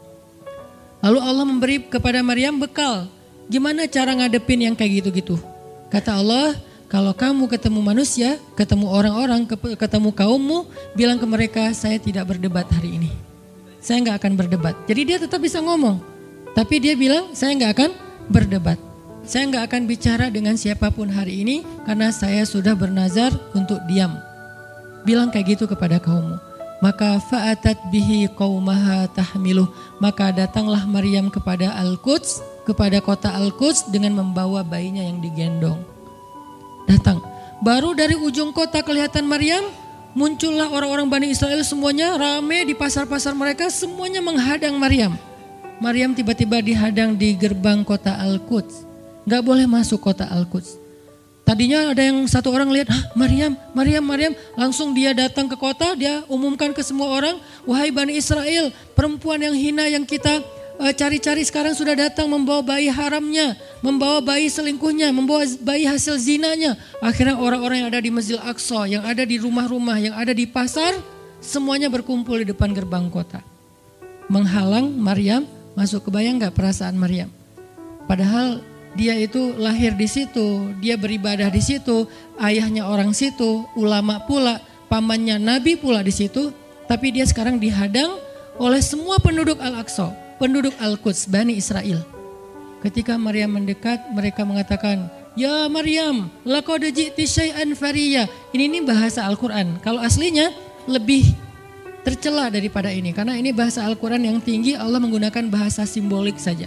Lalu Allah memberi kepada Maryam bekal. Gimana cara ngadepin yang kayak gitu-gitu? Kata Allah, kalau kamu ketemu manusia, ketemu orang-orang, ketemu kaummu, bilang ke mereka, saya tidak berdebat hari ini. Saya nggak akan berdebat. Jadi dia tetap bisa ngomong. Tapi dia bilang, saya nggak akan berdebat. Saya nggak akan bicara dengan siapapun hari ini, karena saya sudah bernazar untuk diam. Bilang kayak gitu kepada kaummu. Maka fa'atat bihi qaumaha tahmiluh. Maka datanglah Maryam kepada Al-Quds, kepada kota Al-Quds dengan membawa bayinya yang digendong. Datang. Baru dari ujung kota kelihatan Maryam, muncullah orang-orang Bani Israel semuanya rame di pasar-pasar mereka, semuanya menghadang Maryam. Maryam tiba-tiba dihadang di gerbang kota Al-Quds. Gak boleh masuk kota Al-Quds. Tadinya ada yang satu orang lihat, ah, Maryam, Maryam, Maryam. Langsung dia datang ke kota, dia umumkan ke semua orang, wahai Bani Israel, perempuan yang hina yang kita uh, cari-cari sekarang sudah datang membawa bayi haramnya, membawa bayi selingkuhnya, membawa bayi hasil zinanya. Akhirnya orang-orang yang ada di Masjidil Aqsa, yang ada di rumah-rumah, yang ada di pasar, semuanya berkumpul di depan gerbang kota. Menghalang Maryam masuk. Kebayang gak perasaan Maryam? Padahal dia itu lahir di situ, dia beribadah di situ, ayahnya orang situ, ulama pula, pamannya Nabi pula di situ. Tapi dia sekarang dihadang oleh semua penduduk Al-Aqsa, penduduk Al-Quds, Bani Israel. Ketika Maryam mendekat, mereka mengatakan, ya Maryam, laqad ji'ti syai'an fariyya. Ini ini bahasa Al-Quran. Kalau aslinya lebih tercela daripada ini, karena ini bahasa Al-Quran yang tinggi, Allah menggunakan bahasa simbolik saja.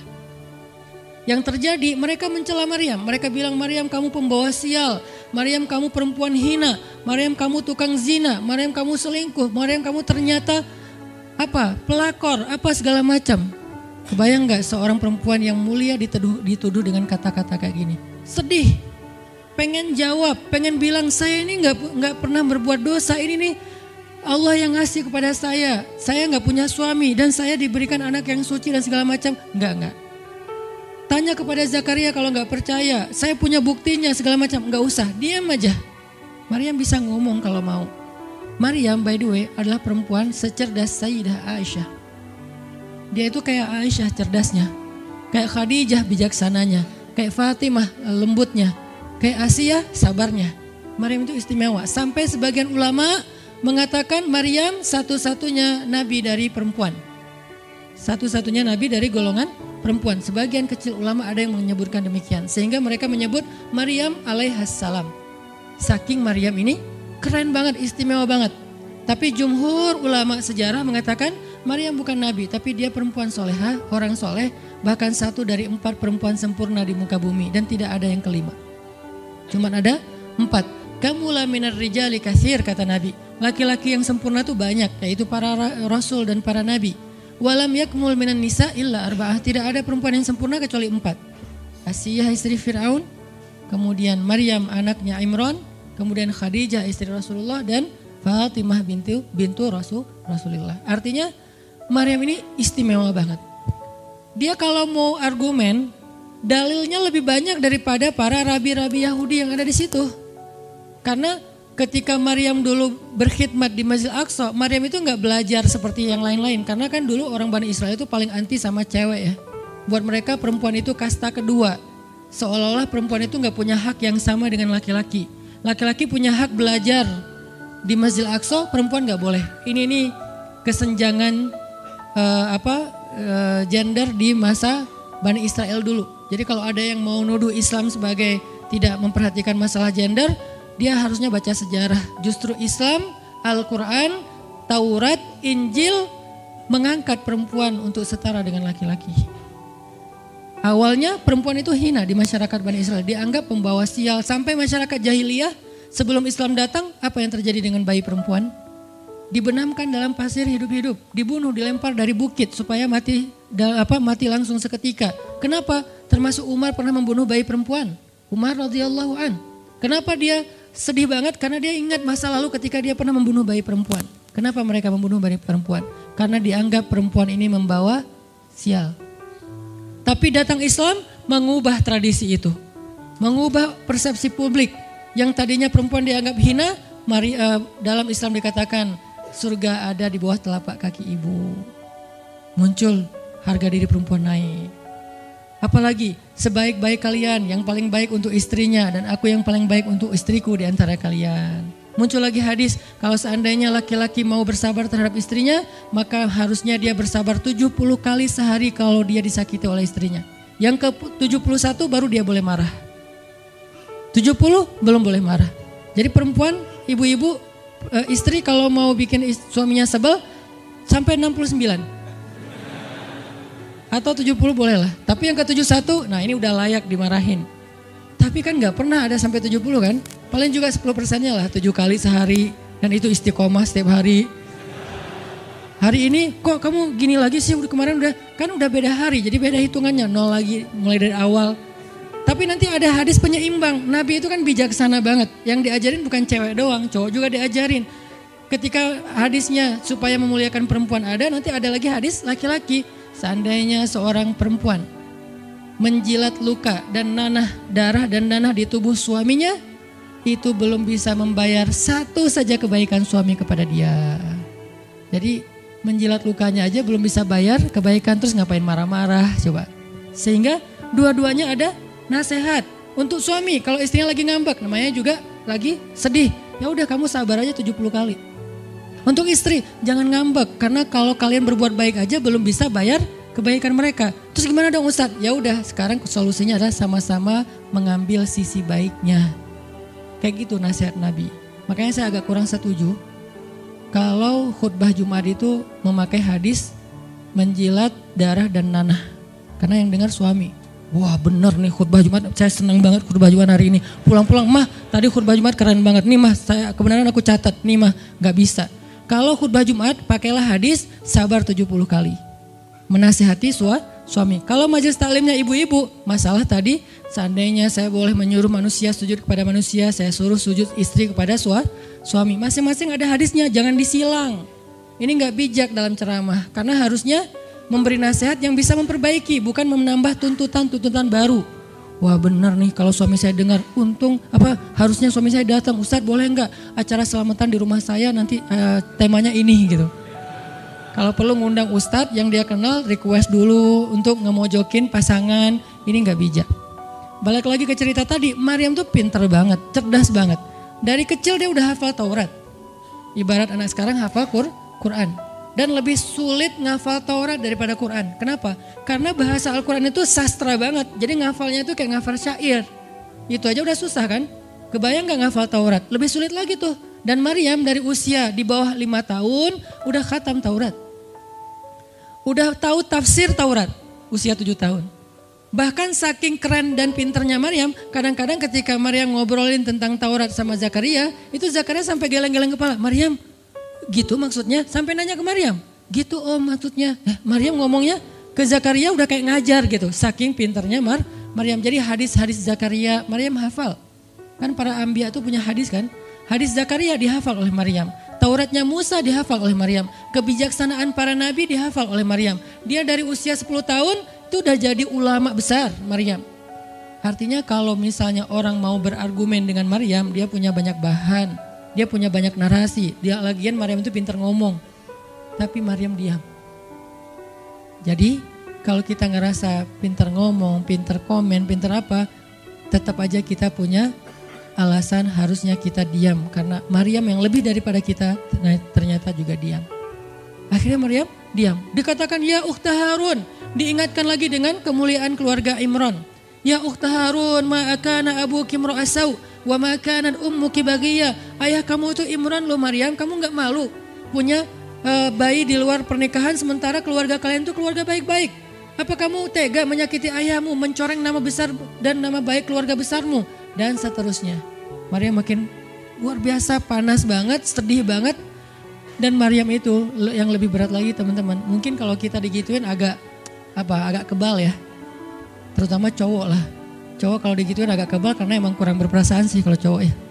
Yang terjadi, mereka mencela Maryam. Mereka bilang, Maryam kamu pembawa sial, Maryam kamu perempuan hina, Maryam kamu tukang zina, Maryam kamu selingkuh, Maryam kamu ternyata apa? Pelakor, apa segala macam. Kebayang gak seorang perempuan yang mulia dituduh, dituduh dengan kata-kata kayak gini? Sedih, pengen jawab, pengen bilang saya ini gak, gak pernah berbuat dosa, ini nih Allah yang ngasih kepada saya. Saya gak punya suami dan saya diberikan anak yang suci dan segala macam. Enggak, enggak. Tanya kepada Zakaria kalau gak percaya, saya punya buktinya segala macam. Gak usah, diam aja. Maryam bisa ngomong kalau mau. Maryam by the way adalah perempuan secerdas Sayyidah Aisyah. Dia itu kayak Aisyah cerdasnya, kayak Khadijah bijaksananya, kayak Fatimah lembutnya, kayak Asia sabarnya. Maryam itu istimewa. Sampai sebagian ulama mengatakan Maryam satu-satunya nabi dari perempuan. Satu-satunya nabi dari golongan perempuan. Sebagian kecil ulama ada yang menyebutkan demikian. Sehingga mereka menyebut Maryam alaihassalam. Saking Maryam ini keren banget, istimewa banget. Tapi jumhur ulama sejarah mengatakan Maryam bukan nabi, tapi dia perempuan soleha, orang soleh. Bahkan satu dari empat perempuan sempurna di muka bumi. Dan tidak ada yang kelima. Cuman ada empat. Kamula minar rijali katsir, kata Nabi. Laki-laki yang sempurna itu banyak, yaitu para rasul dan para nabi. Walam yakmul minan nisa illa arba'ah. Tidak ada perempuan yang sempurna kecuali empat. Asiyah istri Fir'aun, kemudian Maryam anaknya Imran, kemudian Khadijah istri Rasulullah, dan Fatimah bintu bintu Rasul Rasulullah. Artinya Maryam ini istimewa banget. Dia kalau mau argumen, dalilnya lebih banyak daripada para rabi-rabi Yahudi yang ada di situ. Karena ketika Maryam dulu berkhidmat di Masjidil Aqsa, Maryam itu nggak belajar seperti yang lain-lain. Karena kan dulu orang Bani Israel itu paling anti sama cewek ya. Buat mereka perempuan itu kasta kedua. Seolah-olah perempuan itu nggak punya hak yang sama dengan laki-laki. Laki-laki punya hak belajar di Masjidil Aqsa, perempuan nggak boleh. Ini nih kesenjangan uh, apa uh, gender di masa Bani Israel dulu. Jadi kalau ada yang mau nuduh Islam sebagai tidak memperhatikan masalah gender, dia harusnya baca sejarah. Justru Islam, Al-Quran, Taurat, Injil mengangkat perempuan untuk setara dengan laki-laki. Awalnya perempuan itu hina di masyarakat Bani Israel, dianggap pembawa sial. Sampai masyarakat jahiliyah sebelum Islam datang, apa yang terjadi dengan bayi perempuan? Dibenamkan dalam pasir hidup-hidup, dibunuh, dilempar dari bukit supaya mati apa mati langsung seketika. Kenapa? Termasuk Umar pernah membunuh bayi perempuan. Umar radhiyallahu an. Kenapa dia sedih banget? Karena dia ingat masa lalu ketika dia pernah membunuh bayi perempuan. Kenapa mereka membunuh bayi perempuan? Karena dianggap perempuan ini membawa sial. Tapi datang Islam mengubah tradisi itu. Mengubah persepsi publik. Yang tadinya perempuan dianggap hina, mari, uh, dalam Islam dikatakan surga ada di bawah telapak kaki ibu. Muncul harga diri perempuan naik. Apalagi sebaik-baik kalian yang paling baik untuk istrinya dan aku yang paling baik untuk istriku di antara kalian. Muncul lagi hadis, kalau seandainya laki-laki mau bersabar terhadap istrinya, maka harusnya dia bersabar tujuh puluh kali sehari kalau dia disakiti oleh istrinya. Yang ke tujuh puluh satu baru dia boleh marah. tujuh puluh belum boleh marah. Jadi perempuan, ibu-ibu, istri kalau mau bikin suaminya sebel, sampai enam puluh sembilan. Atau tujuh puluh boleh lah. Tapi yang ke tujuh puluh satu, nah ini udah layak dimarahin. Tapi kan gak pernah ada sampai tujuh puluh kan. Paling juga sepuluh persennya lah, tujuh kali sehari. Dan itu istiqomah setiap hari. Hari ini kok kamu gini lagi sih, udah kemarin udah, kan udah beda hari. Jadi beda hitungannya, nol lagi mulai dari awal. Tapi nanti ada hadis penyeimbang. Nabi itu kan bijaksana banget. Yang diajarin bukan cewek doang, cowok juga diajarin. Ketika hadisnya supaya memuliakan perempuan ada, nanti ada lagi hadis laki-laki. Seandainya seorang perempuan menjilat luka dan nanah darah dan nanah di tubuh suaminya, itu belum bisa membayar satu saja kebaikan suami kepada dia. Jadi menjilat lukanya aja belum bisa bayar kebaikan, terus ngapain marah-marah coba. Sehingga dua-duanya ada nasihat untuk suami. Kalau istrinya lagi ngambek, namanya juga lagi sedih, ya udah kamu sabar aja tujuh puluh kali. Untuk istri jangan ngambek, karena kalau kalian berbuat baik aja belum bisa bayar kebaikan mereka. Terus gimana dong Ustadz? Ya udah, sekarang solusinya adalah sama-sama mengambil sisi baiknya. Kayak gitu nasihat Nabi. Makanya saya agak kurang setuju kalau khutbah Jumat itu memakai hadis menjilat darah dan nanah. Karena yang dengar suami. Wah bener nih khutbah Jumat, saya senang banget khutbah Jumat hari ini. Pulang-pulang, mah tadi khutbah Jumat keren banget. Nih mah, saya kebenaran aku catat. Nih mah, gak bisa. Kalau khutbah Jumat pakailah hadis sabar tujuh puluh kali. Menasihati sua, suami. Kalau majelis taklimnya ibu-ibu, masalah tadi seandainya saya boleh menyuruh manusia sujud kepada manusia, saya suruh sujud istri kepada sua, suami. Masing-masing ada hadisnya, jangan disilang. Ini gak bijak dalam ceramah, karena harusnya memberi nasihat yang bisa memperbaiki, bukan menambah tuntutan-tuntutan baru. Wah benar nih kalau suami saya dengar, untung apa harusnya suami saya datang, Ustadz boleh enggak acara selamatan di rumah saya nanti uh, temanya ini gitu. Kalau perlu ngundang Ustadz yang dia kenal, request dulu untuk ngemojokin pasangan, ini enggak bijak. Balik lagi ke cerita tadi, Maryam tuh pinter banget, cerdas banget. Dari kecil dia udah hafal Taurat. Ibarat anak sekarang hafal Quran. Dan lebih sulit ngafal Taurat daripada Quran. Kenapa? Karena bahasa Al-Quran itu sastra banget. Jadi ngafalnya itu kayak ngafal syair. Itu aja udah susah kan? Kebayang gak ngafal Taurat? Lebih sulit lagi tuh. Dan Maryam dari usia di bawah lima tahun udah khatam Taurat. Udah tahu tafsir Taurat. Usia tujuh tahun. Bahkan saking keren dan pinternya Maryam, kadang-kadang ketika Maryam ngobrolin tentang Taurat sama Zakaria, itu Zakaria sampai geleng-geleng kepala. Maryam, gitu maksudnya? Sampai nanya ke Maryam. Gitu om maksudnya. Eh, Maryam ngomongnya ke Zakaria udah kayak ngajar gitu. Saking pinternya Mar, Maryam. Jadi hadis-hadis Zakaria Maryam hafal. Kan para anbiya tuh punya hadis kan. Hadis Zakaria dihafal oleh Maryam. Tauratnya Musa dihafal oleh Maryam. Kebijaksanaan para nabi dihafal oleh Maryam. Dia dari usia sepuluh tahun itu udah jadi ulama besar Maryam. Artinya kalau misalnya orang mau berargumen dengan Maryam, dia punya banyak bahan. Dia punya banyak narasi. Dia lagian Maryam itu pintar ngomong. Tapi Maryam diam. Jadi kalau kita ngerasa pintar ngomong, pintar komen, pintar apa, tetap aja kita punya alasan harusnya kita diam. Karena Maryam yang lebih daripada kita ternyata juga diam. Akhirnya Maryam diam. Dikatakan ya ukhta Harun. Diingatkan lagi dengan kemuliaan keluarga Imran. Ya ukhta Harun, ma akana abuki mra'asau wa ma kanat ummuki baghiya. Ayah kamu itu Imran loh Maryam, kamu enggak malu punya uh, bayi di luar pernikahan sementara keluarga kalian itu keluarga baik-baik. Apa kamu tega menyakiti ayahmu, mencoreng nama besar dan nama baik keluarga besarmu dan seterusnya. Maryam makin luar biasa panas banget, sedih banget. Dan Maryam itu yang lebih berat lagi teman-teman. Mungkin kalau kita digituin agak apa agak kebal ya. Terutama cowok lah. Cowok kalau digituin agak kebal karena emang kurang berperasaan sih kalau cowok ya.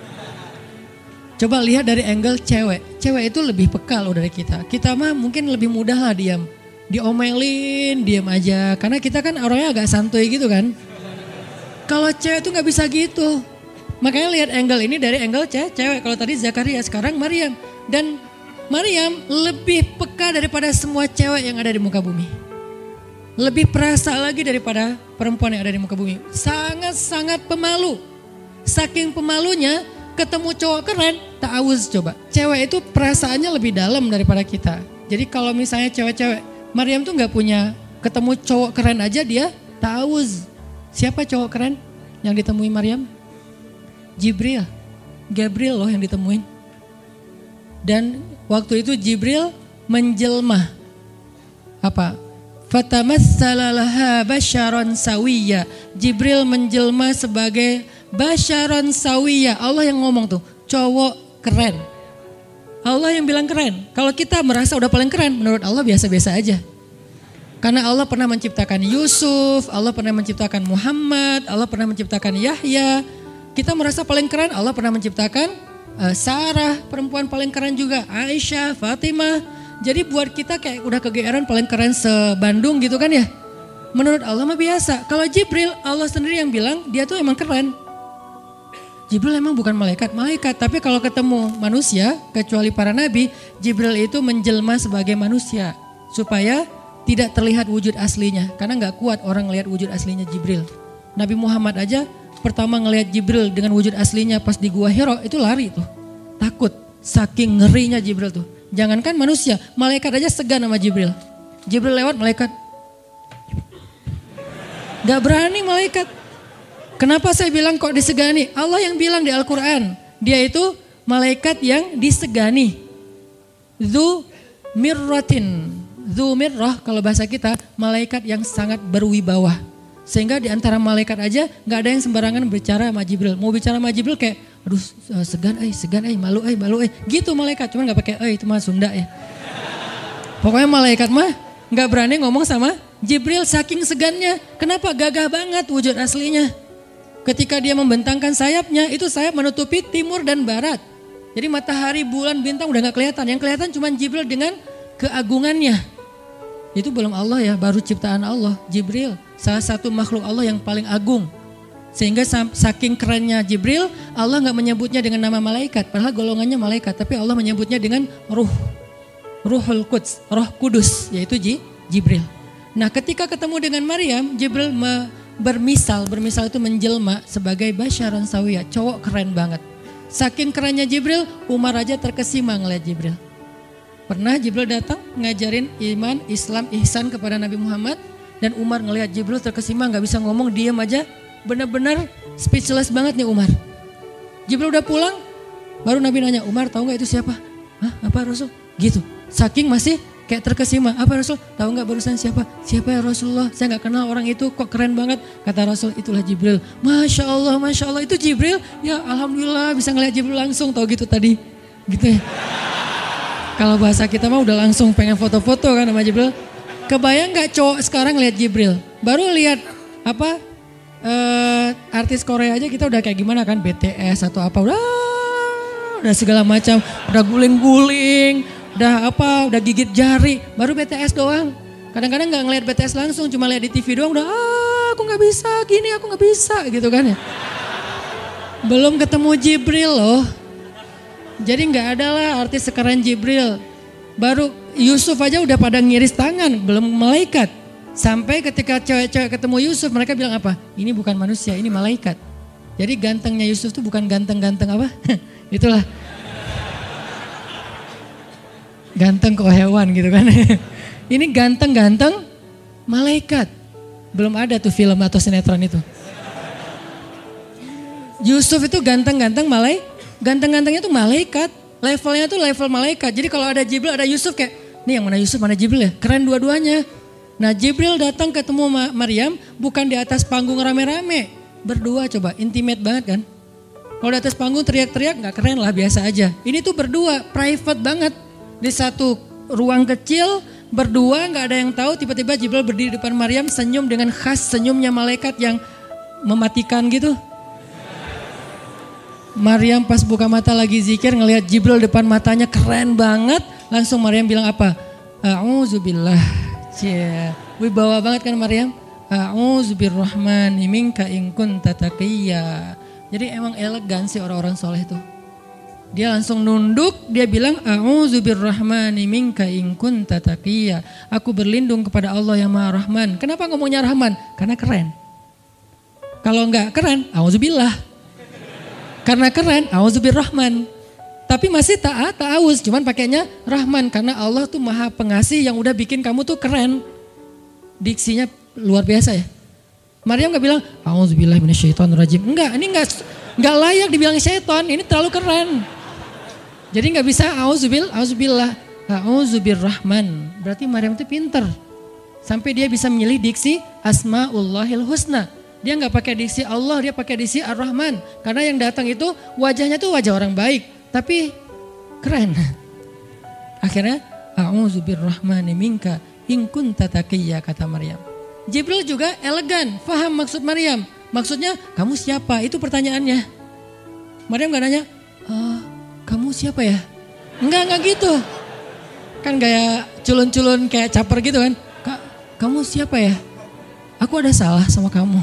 Coba lihat dari angle cewek. Cewek itu lebih peka loh dari kita. Kita mah mungkin lebih mudah lah diam. Diomelin, diam aja. Karena kita kan orangnya agak santuy gitu kan. Kalau cewek itu gak bisa gitu. Makanya lihat angle ini dari angle cewek. Kalau tadi Zakaria, sekarang Maryam. Dan Maryam lebih peka daripada semua cewek yang ada di muka bumi. Lebih perasa lagi daripada perempuan yang ada di muka bumi. Sangat-sangat pemalu. Saking pemalunya ketemu cowok keren, ta'awuz coba. Cewek itu perasaannya lebih dalam daripada kita. Jadi kalau misalnya cewek-cewek, Maryam tuh gak punya ketemu cowok keren aja dia ta'awuz. Siapa cowok keren yang ditemui Maryam? Jibril. Gabriel loh yang ditemuin. Dan waktu itu Jibril menjelma. Apa? Fatamassala laha basyaron sawiyya. Jibril menjelma sebagai basyaron sawiyya. Allah yang ngomong tuh, cowok keren. Allah yang bilang keren. Kalau kita merasa udah paling keren, menurut Allah biasa-biasa aja. Karena Allah pernah menciptakan Yusuf, Allah pernah menciptakan Muhammad, Allah pernah menciptakan Yahya. Kita merasa paling keren, Allah pernah menciptakan uh, Sarah, perempuan paling keren juga, Aisyah, Fatimah. Jadi buat kita kayak udah kegeeran paling keren se-Bandung gitu kan ya. Menurut Allah mah biasa. Kalau Jibril, Allah sendiri yang bilang dia tuh emang keren. Jibril emang bukan malaikat, malaikat. Tapi kalau ketemu manusia, kecuali para nabi, Jibril itu menjelma sebagai manusia. Supaya tidak terlihat wujud aslinya. Karena gak kuat orang ngelihat wujud aslinya Jibril. Nabi Muhammad aja pertama ngelihat Jibril dengan wujud aslinya pas di Gua Hira itu lari tuh. Takut, saking ngerinya Jibril tuh. Jangankan manusia, malaikat aja segan sama Jibril. Jibril lewat malaikat. Gak berani malaikat. Kenapa saya bilang kok disegani? Allah yang bilang di Al-Quran. Dia itu malaikat yang disegani. Dzu mirratin. Dzu mirrah kalau bahasa kita malaikat yang sangat berwibawa. Sehingga di antara malaikat aja gak ada yang sembarangan bicara sama Jibril. Mau bicara sama Jibril kayak aduh segan eh segan eh malu eh malu eh gitu malaikat, cuman nggak pakai eh itu mah Sunda ya. Pokoknya malaikat mah nggak berani ngomong sama Jibril saking segannya. Kenapa? Gagah banget wujud aslinya. Ketika dia membentangkan sayapnya itu sayap menutupi timur dan barat. Jadi matahari, bulan, bintang udah nggak kelihatan. Yang kelihatan cuman Jibril dengan keagungannya. Itu belum Allah ya, baru ciptaan Allah. Jibril salah satu makhluk Allah yang paling agung. Sehingga saking kerennya Jibril, Allah gak menyebutnya dengan nama malaikat. Padahal golongannya malaikat, tapi Allah menyebutnya dengan ruh. Ruhul Quds, roh kudus, yaitu Jibril. Nah ketika ketemu dengan Maryam, Jibril me, bermisal, bermisal itu menjelma sebagai basyaron sawiyah, cowok keren banget. Saking kerennya Jibril, Umar aja terkesima ngeliat Jibril. Pernah Jibril datang ngajarin iman, Islam, ihsan kepada Nabi Muhammad. Dan Umar ngeliat Jibril terkesima, gak bisa ngomong, diam aja. Benar-benar speechless banget nih Umar. Jibril udah pulang, baru Nabi nanya, Umar tahu nggak itu siapa? Hah, apa Rasul? Gitu. Saking masih kayak terkesima. Apa Rasul? Tahu nggak barusan siapa? Siapa ya Rasulullah? Saya nggak kenal orang itu, kok keren banget. Kata Rasul, itulah Jibril. Masya Allah, Masya Allah, itu Jibril. Ya Alhamdulillah bisa ngeliat Jibril langsung, tahu gitu tadi. Gitu ya. Kalau bahasa kita mah udah langsung pengen foto-foto kan sama Jibril. Kebayang nggak cowok sekarang lihat Jibril? Baru lihat apa? Uh, artis Korea aja kita udah kayak gimana kan, B T S atau apa, udah udah segala macam, udah guling-guling, udah apa, udah gigit jari, baru B T S doang. Kadang-kadang nggak ngeliat B T S langsung, cuma lihat di T V doang, udah ah aku nggak bisa gini, aku nggak bisa gitu kan ya. Belum ketemu Jibril loh. Jadi nggak ada lah artis sekeren Jibril. Baru Yusuf aja udah pada ngiris tangan, belum malaikat. Sampai ketika cewek-cewek ketemu Yusuf, mereka bilang apa? Ini bukan manusia, ini malaikat. Jadi gantengnya Yusuf tuh bukan ganteng-ganteng apa? Itulah. Ganteng kok hewan gitu kan. Ini ganteng-ganteng malaikat. Belum ada tuh film atau sinetron itu. Yusuf itu ganteng-ganteng malai, ganteng-gantengnya tuh malaikat. Levelnya tuh level malaikat. Jadi kalau ada Jibril, ada Yusuf kayak, nih yang mana Yusuf, mana Jibril ya? Keren dua-duanya. Nah Jibril datang ketemu Maryam bukan di atas panggung rame-rame. Berdua coba, intimate banget kan. Kalau di atas panggung teriak-teriak gak keren lah, biasa aja. Ini tuh berdua, private banget. Di satu ruang kecil, berdua gak ada yang tahu. Tiba-tiba Jibril berdiri di depan Maryam, senyum dengan khas senyumnya malaikat yang mematikan gitu. Maryam pas buka mata lagi zikir ngelihat Jibril depan matanya keren banget. Langsung Maryam bilang apa? A'udzubillah. Cie, wibawa banget kan Maryam? A'udzubirrahmani minka in kunta taqiyya. Jadi emang elegan sih orang-orang soleh itu. Dia langsung nunduk, dia bilang A'udzubirrahmani minka in kunta taqiyya. Aku berlindung kepada Allah yang Maha Rahman. Kenapa ngomongnya Rahman? Karena keren. Kalau enggak keren, a'udzubillah. Karena keren, A'udzubirrahman. Tapi masih taat, ta'awuz, cuman pakainya Rahman. Karena Allah tuh maha pengasih yang udah bikin kamu tuh keren. Diksinya luar biasa ya. Maryam gak bilang, A'udzubillahi minasyaitonirrajim. Enggak, ini enggak, enggak layak dibilang syaiton, ini terlalu keren. Jadi gak bisa A'udzubillah, A'udzubillah, A'udzubirrahman. Berarti Maryam itu pinter. Sampai dia bisa memilih diksi Asma'ullahil Husna. Dia nggak pakai diksi Allah, dia pakai diksi Ar-Rahman. Karena yang datang itu wajahnya tuh wajah orang baik, tapi keren. Akhirnya, A'udzubirrahmani minka in kunta taqiyya, kata Maryam. Jibril juga elegan, faham maksud Maryam. Maksudnya, kamu siapa? Itu pertanyaannya. Maryam nggak nanya, e, kamu siapa ya? Enggak, enggak gitu. Kan gaya culun-culun kayak caper gitu kan. Kak, kamu siapa ya? Aku ada salah sama kamu.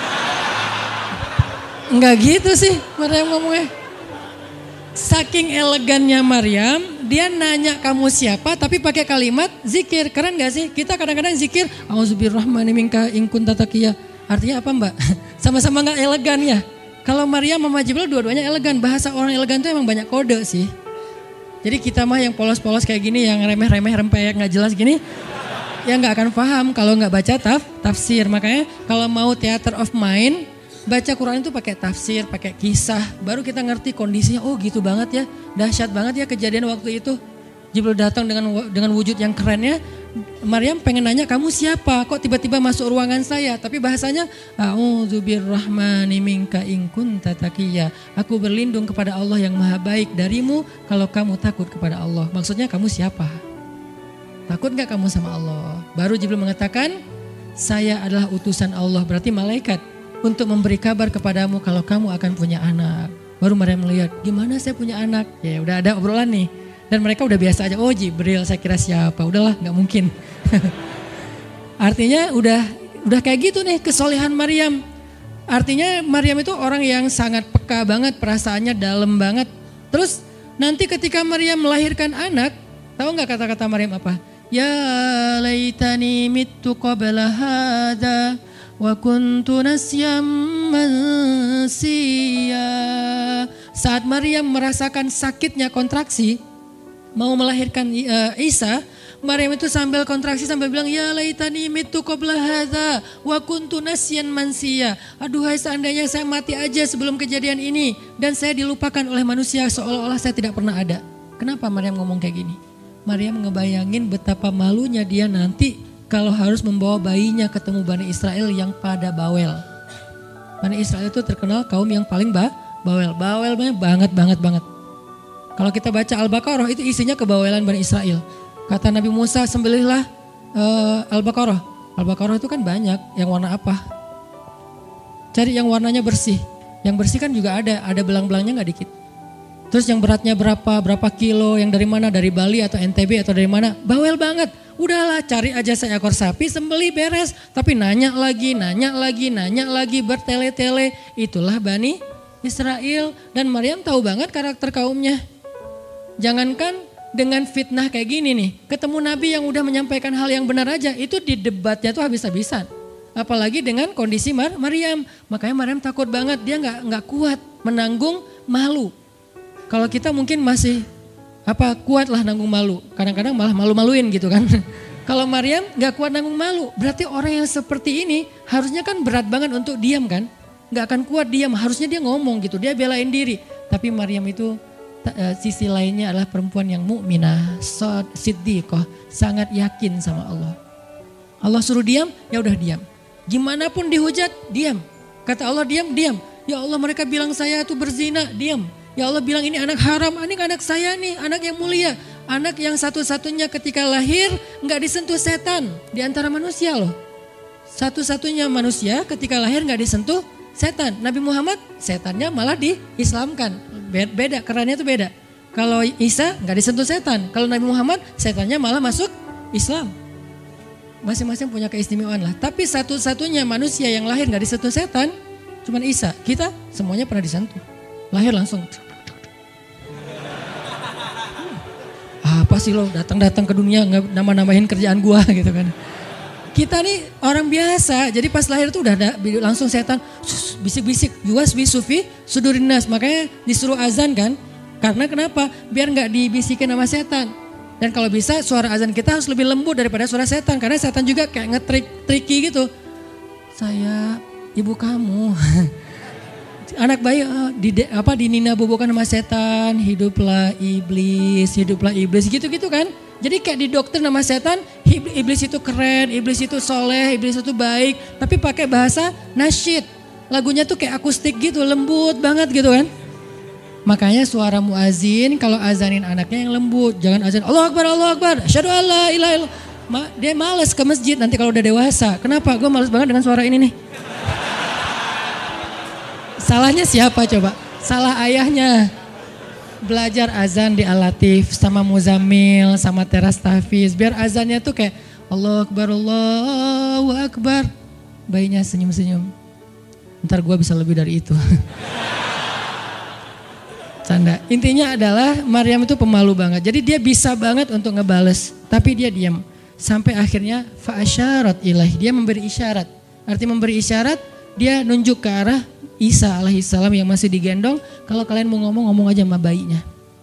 Enggak gitu sih Maryam ngomongnya. Saking elegannya Maryam, dia nanya kamu siapa tapi pakai kalimat zikir. Keren gak sih? Kita kadang-kadang zikir, A'udzubirrahmani minka in kunta taqiyya. Artinya apa Mbak? Sama-sama gak elegan ya. Kalau Maryam sama Jibril dua-duanya elegan. Bahasa orang elegan itu emang banyak kode sih. Jadi kita mah yang polos-polos kayak gini, yang remeh-remeh rempeyek gak jelas gini, ya nggak akan paham kalau nggak baca taf, tafsir. Makanya kalau mau theater of mind, baca Quran itu pakai tafsir, pakai kisah. Baru kita ngerti kondisinya, oh gitu banget ya. Dahsyat banget ya kejadian waktu itu. Jibril datang dengan dengan wujud yang kerennya. Maryam pengen nanya, kamu siapa? Kok tiba-tiba masuk ruangan saya? Tapi bahasanya, A'udzubirrahmani minka in kunta taqiyya. Aku berlindung kepada Allah yang maha baik darimu kalau kamu takut kepada Allah. Maksudnya kamu siapa? Takut gak kamu sama Allah? Baru Jibril mengatakan, saya adalah utusan Allah, berarti malaikat, untuk memberi kabar kepadamu kalau kamu akan punya anak. Baru Maryam melihat, gimana saya punya anak? Ya udah ada obrolan nih. Dan mereka udah biasa aja, oh Jibril, saya kira siapa? Udahlah, gak mungkin. Artinya udah udah kayak gitu nih kesolehan Maryam. Artinya Maryam itu orang yang sangat peka banget, perasaannya dalam banget. Terus nanti ketika Maryam melahirkan anak, tahu gak kata-kata Maryam apa? Ya laitani mittu qabla hadha wa kuntu nasyam mansiya. Saat Maryam merasakan sakitnya kontraksi, mau melahirkan uh, Isa, Maryam itu sambil kontraksi sambil bilang, ya laitani mittu qabla hadha wa kuntu nasyan mansiya. Aduhai seandainya saya mati aja sebelum kejadian ini dan saya dilupakan oleh manusia seolah-olah saya tidak pernah ada. Kenapa Maryam ngomong kayak gini? Maryam ngebayangin betapa malunya dia nanti kalau harus membawa bayinya ketemu Bani Israel yang pada bawel. Bani Israel itu terkenal kaum yang paling ba bawel. Bawel banget, banget, banget. Kalau kita baca Al-Baqarah itu isinya kebawelan Bani Israel. Kata Nabi Musa, sembelihlah uh, Al-Baqarah. Al-Baqarah itu kan banyak, yang warna apa? Cari yang warnanya bersih. Yang bersih kan juga ada, ada belang-belangnya gak dikit. Terus yang beratnya berapa, berapa kilo, yang dari mana, dari Bali atau N T B atau dari mana, bawel banget. Udahlah cari aja seekor sapi, sembelih beres. Tapi nanya lagi, nanya lagi, nanya lagi, bertele-tele. Itulah Bani Israel. Dan Maryam tahu banget karakter kaumnya. Jangankan dengan fitnah kayak gini nih, ketemu Nabi yang udah menyampaikan hal yang benar aja, itu di debatnya tuh habis-habisan. Apalagi dengan kondisi Mar Maryam. Makanya Maryam takut banget, dia nggak nggak kuat menanggung malu. Kalau kita mungkin masih apa kuat lah nanggung malu. Kadang-kadang malah malu-maluin gitu kan. Kalau Maryam gak kuat nanggung malu, berarti orang yang seperti ini harusnya kan berat banget untuk diam kan. Gak akan kuat diam, harusnya dia ngomong gitu, dia belain diri. Tapi Maryam itu sisi lainnya adalah perempuan yang mukminah, siddiqah, sangat yakin sama Allah. Allah suruh diam, ya udah diam. Gimana pun dihujat, diam. Kata Allah diam, diam. Ya Allah mereka bilang saya itu berzina, diam. Ya Allah bilang ini anak haram, ini anak saya nih, anak yang mulia. Anak yang satu-satunya ketika lahir nggak disentuh setan di antara manusia loh. Satu-satunya manusia ketika lahir nggak disentuh setan. Nabi Muhammad setannya malah diislamkan. Beda, kerannya itu beda. Kalau Isa nggak disentuh setan. Kalau Nabi Muhammad setannya malah masuk Islam. Masing-masing punya keistimewaan lah. Tapi satu-satunya manusia yang lahir nggak disentuh setan cuman Isa. Kita semuanya pernah disentuh. Lahir langsung. Apa sih lo datang-datang ke dunia nggak nambah-nambahin kerjaan gua gitu kan. Kita nih orang biasa, jadi pas lahir tuh udah ada langsung setan bisik-bisik, yuwas bisufi sudurinas, makanya disuruh azan kan. Karena kenapa? Biar nggak dibisikin sama setan. Dan kalau bisa suara azan kita harus lebih lembut daripada suara setan, karena setan juga kayak ngetrik tricky gitu. Saya ibu kamu. Anak bayi di apa dinina bobokan sama setan, hiduplah iblis, hiduplah iblis gitu-gitu kan. Jadi kayak di dokter nama setan, iblis itu keren, iblis itu soleh, iblis itu baik, tapi pakai bahasa nasyid. Lagunya tuh kayak akustik gitu, lembut banget gitu kan. Makanya suara muazin kalau azanin anaknya yang lembut, jangan azan Allahu Akbar, Allahu Akbar, asyhadu alla ilaha illallah. Ma, dia malas ke masjid nanti kalau udah dewasa. Kenapa? Gue malas banget dengan suara ini nih. Salahnya siapa coba? Salah ayahnya. Belajar azan di Al-Latif sama Muzammil sama Teras Tahfiz. Biar azannya tuh kayak Allahu Akbar, Allahu Akbar. Bayinya senyum-senyum. Ntar gue bisa lebih dari itu. Canda. Intinya adalah Maryam itu pemalu banget. Jadi dia bisa banget untuk ngebales. Tapi dia diam. Sampai akhirnya fa'asyarat ilaih. Dia memberi isyarat. Arti memberi isyarat, dia nunjuk ke arah Isa alaihissalam yang masih digendong, kalau kalian mau ngomong, ngomong aja sama bayinya.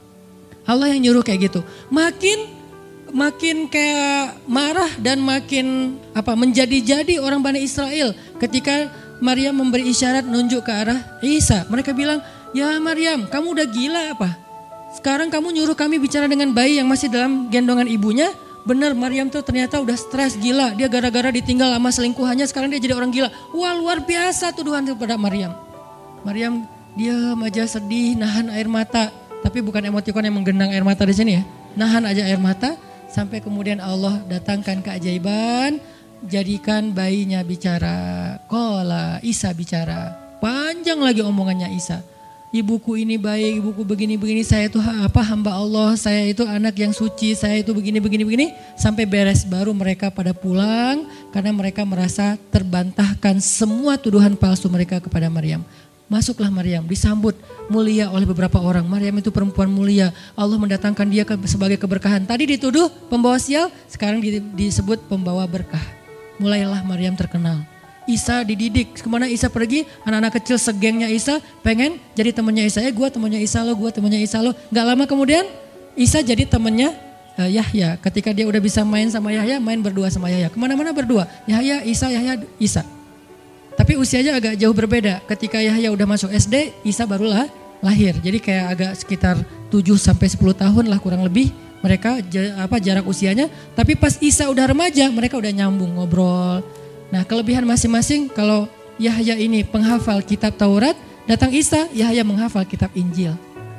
Allah yang nyuruh kayak gitu. Makin makin kayak marah dan makin apa menjadi-jadi orang Bani Israel ketika Maryam memberi isyarat nunjuk ke arah Isa. Mereka bilang, "Ya Maryam, kamu udah gila apa? Sekarang kamu nyuruh kami bicara dengan bayi yang masih dalam gendongan ibunya?" Benar, Maryam tuh ternyata udah stres gila. Dia gara-gara ditinggal sama selingkuhannya, sekarang dia jadi orang gila. Wah, luar biasa tuduhan kepada Maryam. Maryam diam aja sedih, nahan air mata. Tapi bukan emotikon yang menggenang air mata di sini ya. Nahan aja air mata sampai kemudian Allah datangkan keajaiban, jadikan bayinya bicara. Qala, Isa bicara. Panjang lagi omongannya Isa. Ibuku ini baik, ibuku begini-begini, saya itu apa hamba Allah, saya itu anak yang suci, saya itu begini-begini-begini. Sampai beres baru mereka pada pulang karena mereka merasa terbantahkan semua tuduhan palsu mereka kepada Maryam. Masuklah Maryam, disambut mulia oleh beberapa orang. Maryam itu perempuan mulia, Allah mendatangkan dia sebagai keberkahan. Tadi dituduh pembawa sial, sekarang disebut pembawa berkah. Mulailah Maryam terkenal. Isa dididik, kemana Isa pergi, anak-anak kecil segengnya Isa pengen jadi temannya Isa. Eh gue temannya Isa lo, gue temannya Isa lo. Gak lama kemudian Isa jadi temannya uh, Yahya. Ketika dia udah bisa main sama Yahya, main berdua sama Yahya. Kemana-mana berdua, Yahya, Isa, Yahya, Isa. Tapi usianya agak jauh berbeda. Ketika Yahya udah masuk S D, Isa barulah lahir. Jadi kayak agak sekitar tujuh sampai sepuluh tahun lah kurang lebih. Mereka apa jarak usianya. Tapi pas Isa udah remaja, mereka udah nyambung ngobrol. Nah, kelebihan masing-masing, kalau Yahya ini penghafal kitab Taurat, datang Isa, Yahya menghafal kitab Injil.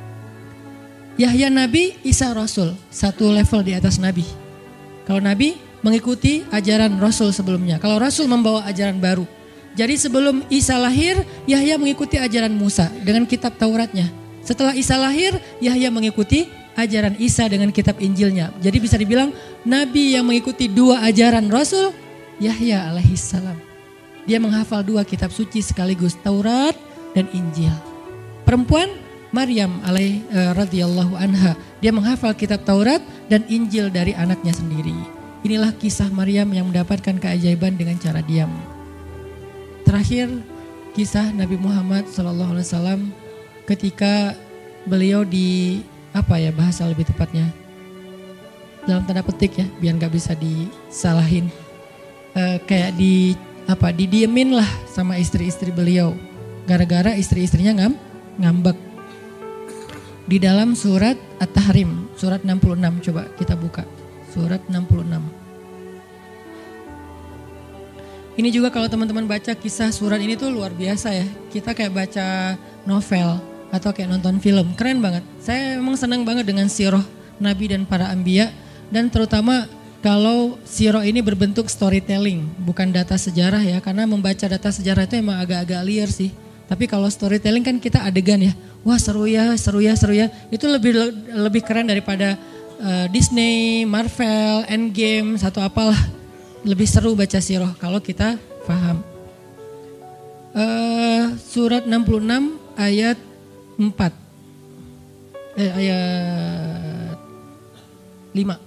Yahya Nabi, Isa Rasul, satu level di atas Nabi. Kalau Nabi mengikuti ajaran Rasul sebelumnya, kalau Rasul membawa ajaran baru. Jadi sebelum Isa lahir, Yahya mengikuti ajaran Musa dengan kitab Tauratnya. Setelah Isa lahir, Yahya mengikuti ajaran Isa dengan kitab Injilnya. Jadi bisa dibilang Nabi yang mengikuti dua ajaran Rasul, Yahya alaihissalam. Dia menghafal dua kitab suci sekaligus, Taurat dan Injil. Perempuan Maryam alaih uh, radhiyallahu anha, dia menghafal kitab Taurat dan Injil dari anaknya sendiri. Inilah kisah Maryam yang mendapatkan keajaiban dengan cara diam. Terakhir kisah Nabi Muhammad shallallahu alaihi wasallam ketika beliau di apa ya bahasa lebih tepatnya dalam tanda petik ya, biar nggak bisa disalahin. Uh, kayak di apa didiemin lah sama istri-istri beliau. Gara-gara istri-istrinya ngam, ngambek. Di dalam surat At-Tahrim, surat enam puluh enam, coba kita buka. Surat enam puluh enam. Ini juga kalau teman-teman baca kisah surat ini tuh luar biasa ya. Kita kayak baca novel atau kayak nonton film, keren banget. Saya memang senang banget dengan sirah Nabi dan para anbiya, dan terutama kalau sirah ini berbentuk storytelling, bukan data sejarah ya. Karena membaca data sejarah itu emang agak-agak liar sih. Tapi kalau storytelling kan kita adegan ya. Wah seru ya, seru ya, seru ya. Itu lebih lebih keren daripada uh, Disney, Marvel, Endgame, satu apalah. Lebih seru baca sirah kalau kita paham. Uh, surat enam puluh enam ayat empat. Eh, ayat lima.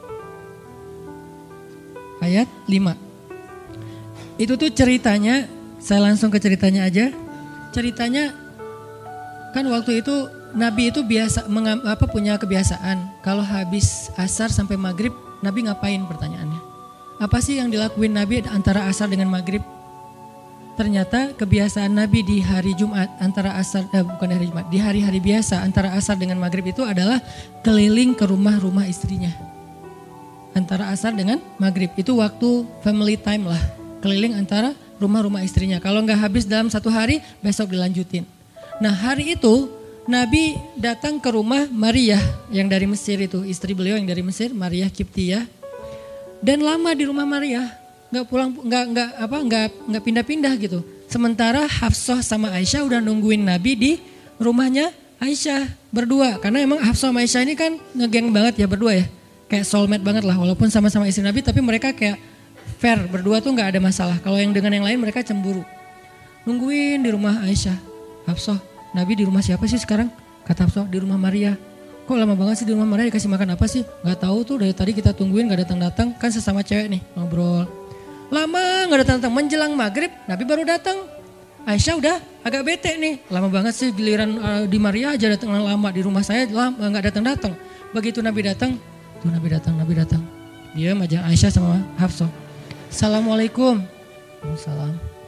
Ayat lima. Itu tuh ceritanya, saya langsung ke ceritanya aja. Ceritanya kan waktu itu Nabi itu biasa mengam, apa punya kebiasaan kalau habis asar sampai maghrib Nabi ngapain pertanyaannya? Apa sih yang dilakuin Nabi antara asar dengan maghrib? Ternyata kebiasaan Nabi di hari Jumat antara asar, eh, bukan hari Jumat, di hari-hari biasa antara asar dengan maghrib itu adalah keliling ke rumah-rumah istrinya. Antara asar dengan maghrib itu waktu family time lah, keliling antara rumah-rumah istrinya. Kalau nggak habis dalam satu hari, besok dilanjutin. Nah hari itu Nabi datang ke rumah Maria yang dari Mesir itu, istri beliau yang dari Mesir, Maria Kiptiyah. Dan lama di rumah Maria, nggak pulang, nggak nggak apa, nggak nggak pindah-pindah gitu. Sementara Hafsah sama Aisyah udah nungguin Nabi di rumahnya Aisyah berdua. Karena emang Hafsah sama Aisyah ini kan ngegeng banget ya berdua ya, kayak soulmate banget lah. Walaupun sama-sama istri Nabi, tapi mereka kayak fair berdua tuh nggak ada masalah. Kalau yang dengan yang lain mereka cemburu. Nungguin di rumah Aisyah. Hafsah, Nabi di rumah siapa sih sekarang? Kata Hafsah, di rumah Maria. Kok lama banget sih di rumah Maria, dikasih makan apa sih? Gak tahu tuh, dari tadi kita tungguin gak datang-datang. Kan sesama cewek nih ngobrol. Lama gak datang-datang, menjelang maghrib Nabi baru datang. Aisyah udah agak bete nih. Lama banget sih giliran uh, di Maria aja datang lama, di rumah saya lama, gak datang-datang. Begitu Nabi datang, tuh Nabi datang, Nabi datang. Diam aja Aisyah sama Hafsah. Assalamualaikum. Waalaikumsalam.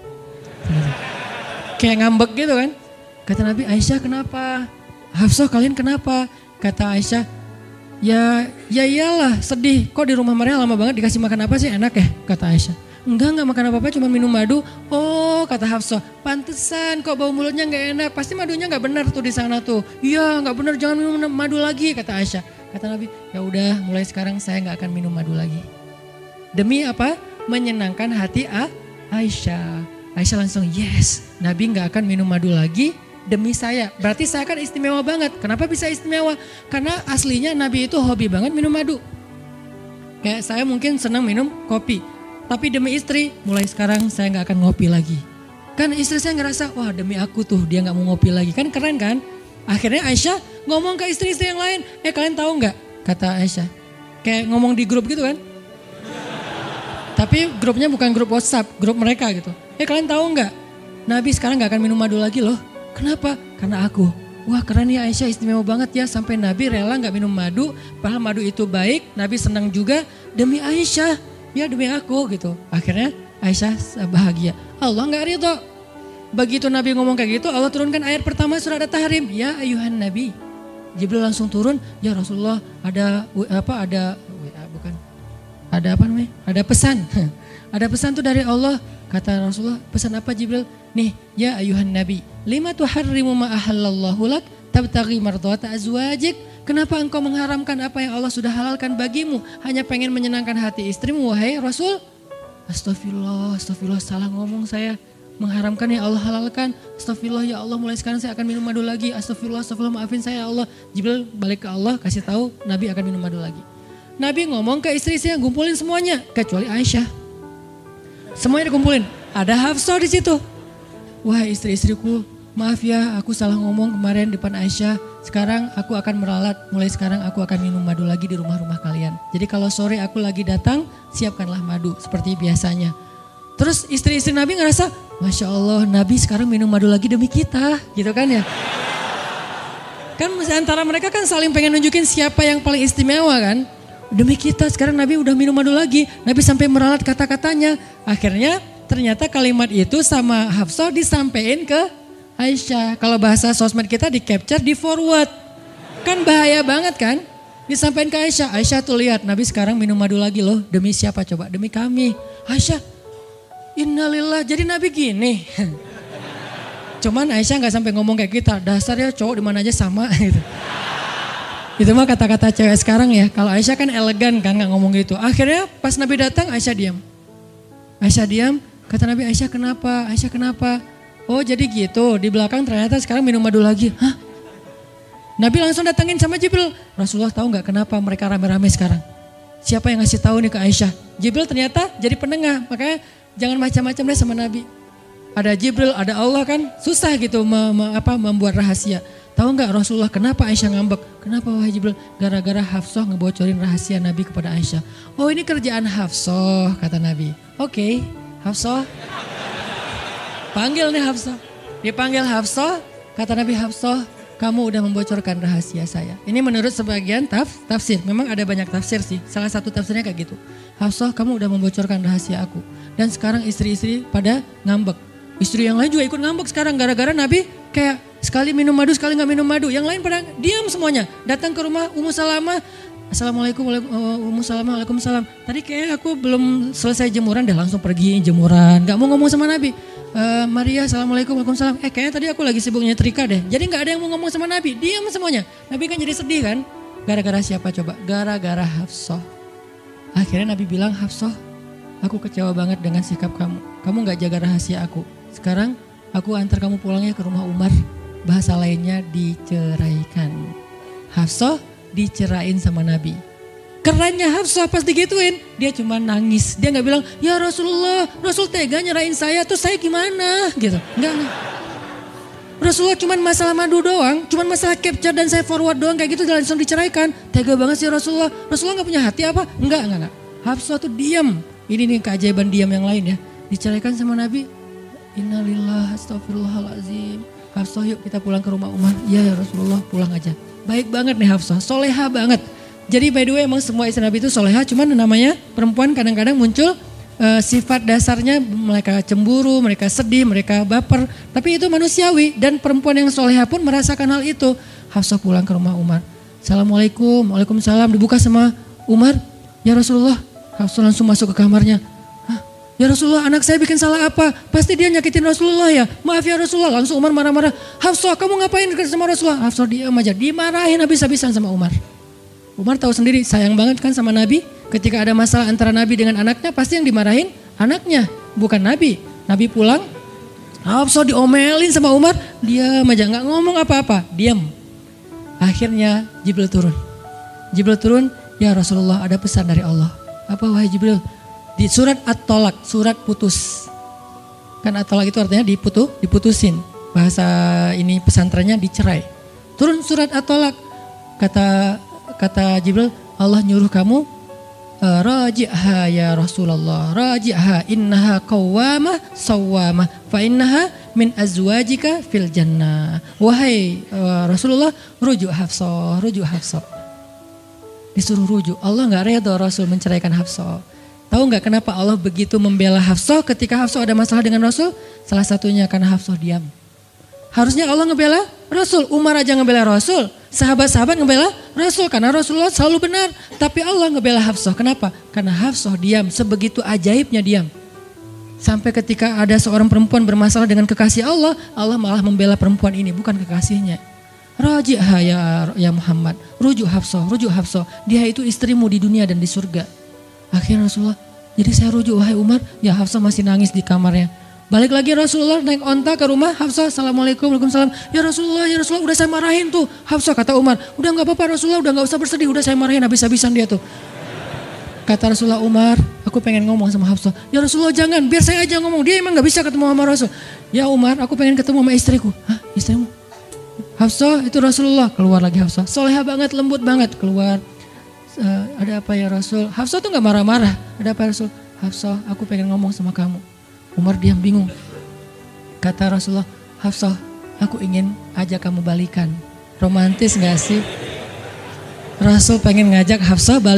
Kayak ngambek gitu kan. Kata Nabi, Aisyah kenapa? Hafsah kalian kenapa? Kata Aisyah, ya ya iyalah sedih. Kok di rumah Maria lama banget dikasih makan apa sih, enak ya? Kata Aisyah. Enggak, enggak makan apa-apa, cuma minum madu. Oh, kata Hafsah, pantesan kok bau mulutnya enggak enak. Pasti madunya enggak benar tuh di sana tuh. Iya, enggak benar, jangan minum madu lagi, kata Aisyah. Kata Nabi, ya udah mulai sekarang saya enggak akan minum madu lagi. Demi apa? Menyenangkan hati A Aisyah. Aisyah langsung, yes, Nabi enggak akan minum madu lagi. Demi saya, berarti saya kan istimewa banget. Kenapa bisa istimewa? Karena aslinya Nabi itu hobi banget minum madu. Kayak saya mungkin senang minum kopi. Tapi demi istri, mulai sekarang saya gak akan ngopi lagi. Kan istri saya ngerasa, wah demi aku tuh dia gak mau ngopi lagi. Kan keren kan? Akhirnya Aisyah ngomong ke istri-istri yang lain. Eh kalian tahu gak? Kata Aisyah. Kayak ngomong di grup gitu kan? Tapi grupnya bukan grup WhatsApp, grup mereka gitu. Eh kalian tahu gak? Nabi sekarang gak akan minum madu lagi loh. Kenapa? Karena aku. Wah keren ya Aisyah, istimewa banget ya. Sampai Nabi rela gak minum madu. Padahal madu itu baik. Nabi senang juga demi Aisyah. Ya demi aku gitu. Akhirnya Aisyah bahagia. Allah gak ridho. Begitu Nabi ngomong kayak gitu, Allah turunkan ayat pertama surat At-Tahrim. Ya ayuhan Nabi. Jibril langsung turun. Ya Rasulullah ada apa ada bukan. Ada apa namanya? Ada pesan. Ada pesan tuh dari Allah. Kata Rasulullah, pesan apa Jibril? Nih, ya ayuhan Nabi, lima tuharrimu ma ahallallahu lak tabtaghi mardhata azwajik. Kenapa engkau mengharamkan apa yang Allah sudah halalkan bagimu? Hanya pengen menyenangkan hati istrimu, wahai Rasul? Astagfirullah, astagfirullah, salah ngomong saya. Mengharamkan yang Allah halalkan. Astagfirullah ya Allah, mulai sekarang saya akan minum madu lagi. Astagfirullah, astagfirullah, maafin saya ya Allah. Jibril balik ke Allah, kasih tahu Nabi akan minum madu lagi. Nabi ngomong ke istri-istri yang ngumpulin semuanya, kecuali Aisyah. Semuanya dikumpulin. Ada Hafsah di situ. Wah istri-istriku, maaf ya aku salah ngomong kemarin depan Aisyah. Sekarang aku akan meralat, mulai sekarang aku akan minum madu lagi di rumah-rumah kalian. Jadi kalau sore aku lagi datang, siapkanlah madu seperti biasanya. Terus istri-istri Nabi ngerasa, Masya Allah Nabi sekarang minum madu lagi demi kita, gitu kan ya. Kan antara mereka kan saling pengen nunjukin siapa yang paling istimewa kan. demi kita. Sekarang Nabi udah minum madu lagi. Nabi sampai meralat kata-katanya. Akhirnya ternyata kalimat itu sama Hafsah disampaikan ke Aisyah. Kalau bahasa sosmed kita di capture, di forward. Kan bahaya banget kan? Disampaikan ke Aisyah. Aisyah tuh lihat Nabi sekarang minum madu lagi loh. Demi siapa coba? Demi kami. Aisyah, innalillah, jadi Nabi gini. Cuman Aisyah gak sampai ngomong kayak kita. Dasarnya cowok dimana aja sama gitu. Itu mah kata-kata cewek sekarang ya. Kalau Aisyah kan elegan kan gak ngomong gitu. Akhirnya pas Nabi datang Aisyah diam. Aisyah diam. Kata Nabi, Aisyah kenapa? Aisyah kenapa? Oh jadi gitu. Di belakang ternyata sekarang minum madu lagi. Hah? Nabi langsung datangin sama Jibril. Rasulullah tahu gak kenapa mereka rame-rame sekarang? Siapa yang ngasih tahu nih ke Aisyah? Jibril ternyata jadi penengah. Makanya jangan macam-macam deh sama Nabi. Ada Jibril, ada Allah kan. Susah gitu me, me, apa, membuat rahasia. Tahu nggak Rasulullah kenapa Aisyah ngambek? Kenapa wahai Jibril? Gara-gara Hafsah ngebocorin rahasia Nabi kepada Aisyah. Oh ini kerjaan Hafsah kata Nabi. Oke okay, Hafsah. Panggil nih Hafsah. Dipanggil Hafsah. Kata Nabi, Hafsah kamu udah membocorkan rahasia saya. Ini menurut sebagian taf, tafsir. Memang ada banyak tafsir sih. Salah satu tafsirnya kayak gitu. Hafsah kamu udah membocorkan rahasia aku. Dan sekarang istri-istri pada ngambek. Istri yang lain juga ikut ngambek sekarang gara-gara Nabi kayak sekali minum madu, sekali gak minum madu. Yang lain pada diam semuanya. Datang ke rumah Ummu Salamah. Assalamualaikum, Ummu Salamah, waalaikumsalam. Tadi kayak aku belum selesai jemuran, dah langsung pergi jemuran. Gak mau ngomong sama Nabi. E, Maria, assalamualaikum, waalaikumsalam. Eh kayaknya tadi aku lagi sibuk nyetrika deh. Jadi gak ada yang mau ngomong sama Nabi. Diam semuanya. Nabi kan jadi sedih kan. Gara-gara siapa coba? Gara-gara Hafsah. Akhirnya Nabi bilang, Hafsah, aku kecewa banget dengan sikap kamu. Kamu gak jaga rahasia aku. Sekarang aku antar kamu pulangnya ke rumah Umar. Bahasa lainnya diceraikan. Hafsah dicerain sama Nabi. Kerennya Hafsah pas digituin, dia cuma nangis. Dia gak bilang, ya Rasulullah, Rasul tega nyerain saya, terus saya gimana? Gitu. Enggak, enggak. Rasulullah cuma masalah madu doang, cuma masalah capture dan saya forward doang kayak gitu langsung diceraikan. Tega banget sih Rasulullah. Rasulullah gak punya hati apa? Enggak, enggak, enggak. Hafsah tuh diam. Ini nih keajaiban diam yang lain ya. Diceraikan sama Nabi. Innalillah, astagfirullahaladzim. Hafsah yuk kita pulang ke rumah Umar. Iya ya Rasulullah, pulang aja. Baik banget nih Hafsah, soleha banget. Jadi by the way emang semua istri Nabi itu soleha, cuman namanya perempuan kadang-kadang muncul uh, sifat dasarnya mereka cemburu, mereka sedih, mereka baper. Tapi itu manusiawi dan perempuan yang soleha pun merasakan hal itu. Hafsah pulang ke rumah Umar. Assalamualaikum, waalaikumsalam, dibuka sama Umar. Ya Rasulullah, Hafsah langsung masuk ke kamarnya. Ya Rasulullah, anak saya bikin salah apa? Pasti dia nyakitin Rasulullah ya. Maaf ya Rasulullah. Langsung Umar marah-marah. Hafsah, kamu ngapain dekat sama Rasulullah? Hafsah diam aja. Dimarahin habis-habisan sama Umar. Umar tahu sendiri, sayang banget kan sama Nabi. Ketika ada masalah antara Nabi dengan anaknya, pasti yang dimarahin anaknya, bukan Nabi. Nabi pulang, Hafsah diomelin sama Umar. Diam aja, nggak ngomong apa-apa. Diam. Akhirnya Jibril turun. Jibril turun, ya Rasulullah ada pesan dari Allah. Apa wahai Jibril? Di surat At-Tolak, surat putus. Kan At-Tolak itu artinya diputu, diputusin. Bahasa ini pesantrennya dicerai. Turun surat At-Tolak. Kata kata Jibril, Allah nyuruh kamu raji'ha ya Rasulullah. Raji'ha innaha qawwamah sawwamah fa innaha min azwajika fil jannah. Wahai uh, Rasulullah, rujuk Hafsah, rujuk Hafsah. Disuruh rujuk. Allah enggak redha Rasul menceraikan Hafsah. Tahu nggak kenapa Allah begitu membela Hafsah ketika Hafsah ada masalah dengan Rasul? Salah satunya karena Hafsah diam. Harusnya Allah ngebela Rasul, Umar aja ngebela Rasul, sahabat-sahabat ngebela Rasul karena Rasulullah selalu benar. Tapi Allah ngebela Hafsah, kenapa? Karena Hafsah diam, sebegitu ajaibnya diam. Sampai ketika ada seorang perempuan bermasalah dengan kekasih Allah, Allah malah membela perempuan ini, bukan kekasihnya. Raji'ha ya, ya Muhammad, rujuk Hafsah, rujuk Hafsah. Dia itu istrimu di dunia dan di surga. Akhirnya Rasulullah, jadi saya rujuk wahai Umar, ya Hafsah masih nangis di kamarnya. Balik lagi Rasulullah naik onta ke rumah Hafsah, assalamualaikum, waalaikumsalam. Ya Rasulullah, ya Rasulullah udah saya marahin tuh. Hafsah kata Umar, udah gak apa-apa Rasulullah, udah gak usah bersedih, udah saya marahin habis-habisan dia tuh. Kata Rasulullah, Umar, aku pengen ngomong sama Hafsah. Ya Rasulullah jangan, biar saya aja ngomong, dia emang gak bisa ketemu sama Rasul. Ya Umar, aku pengen ketemu sama istriku. Hah, istrimu? Hafsah itu Rasulullah, keluar lagi Hafsah. Soleha banget, lembut banget, keluar. Uh, ada apa ya Rasul? Hafsah tuh gak marah-marah. Ada apa Rasul? Hafsah, aku pengen ngomong sama kamu. Umar diam bingung. Kata Rasulullah, Hafsah, aku ingin ajak kamu balikan. Romantis gak sih? Rasul pengen ngajak Hafsah balik,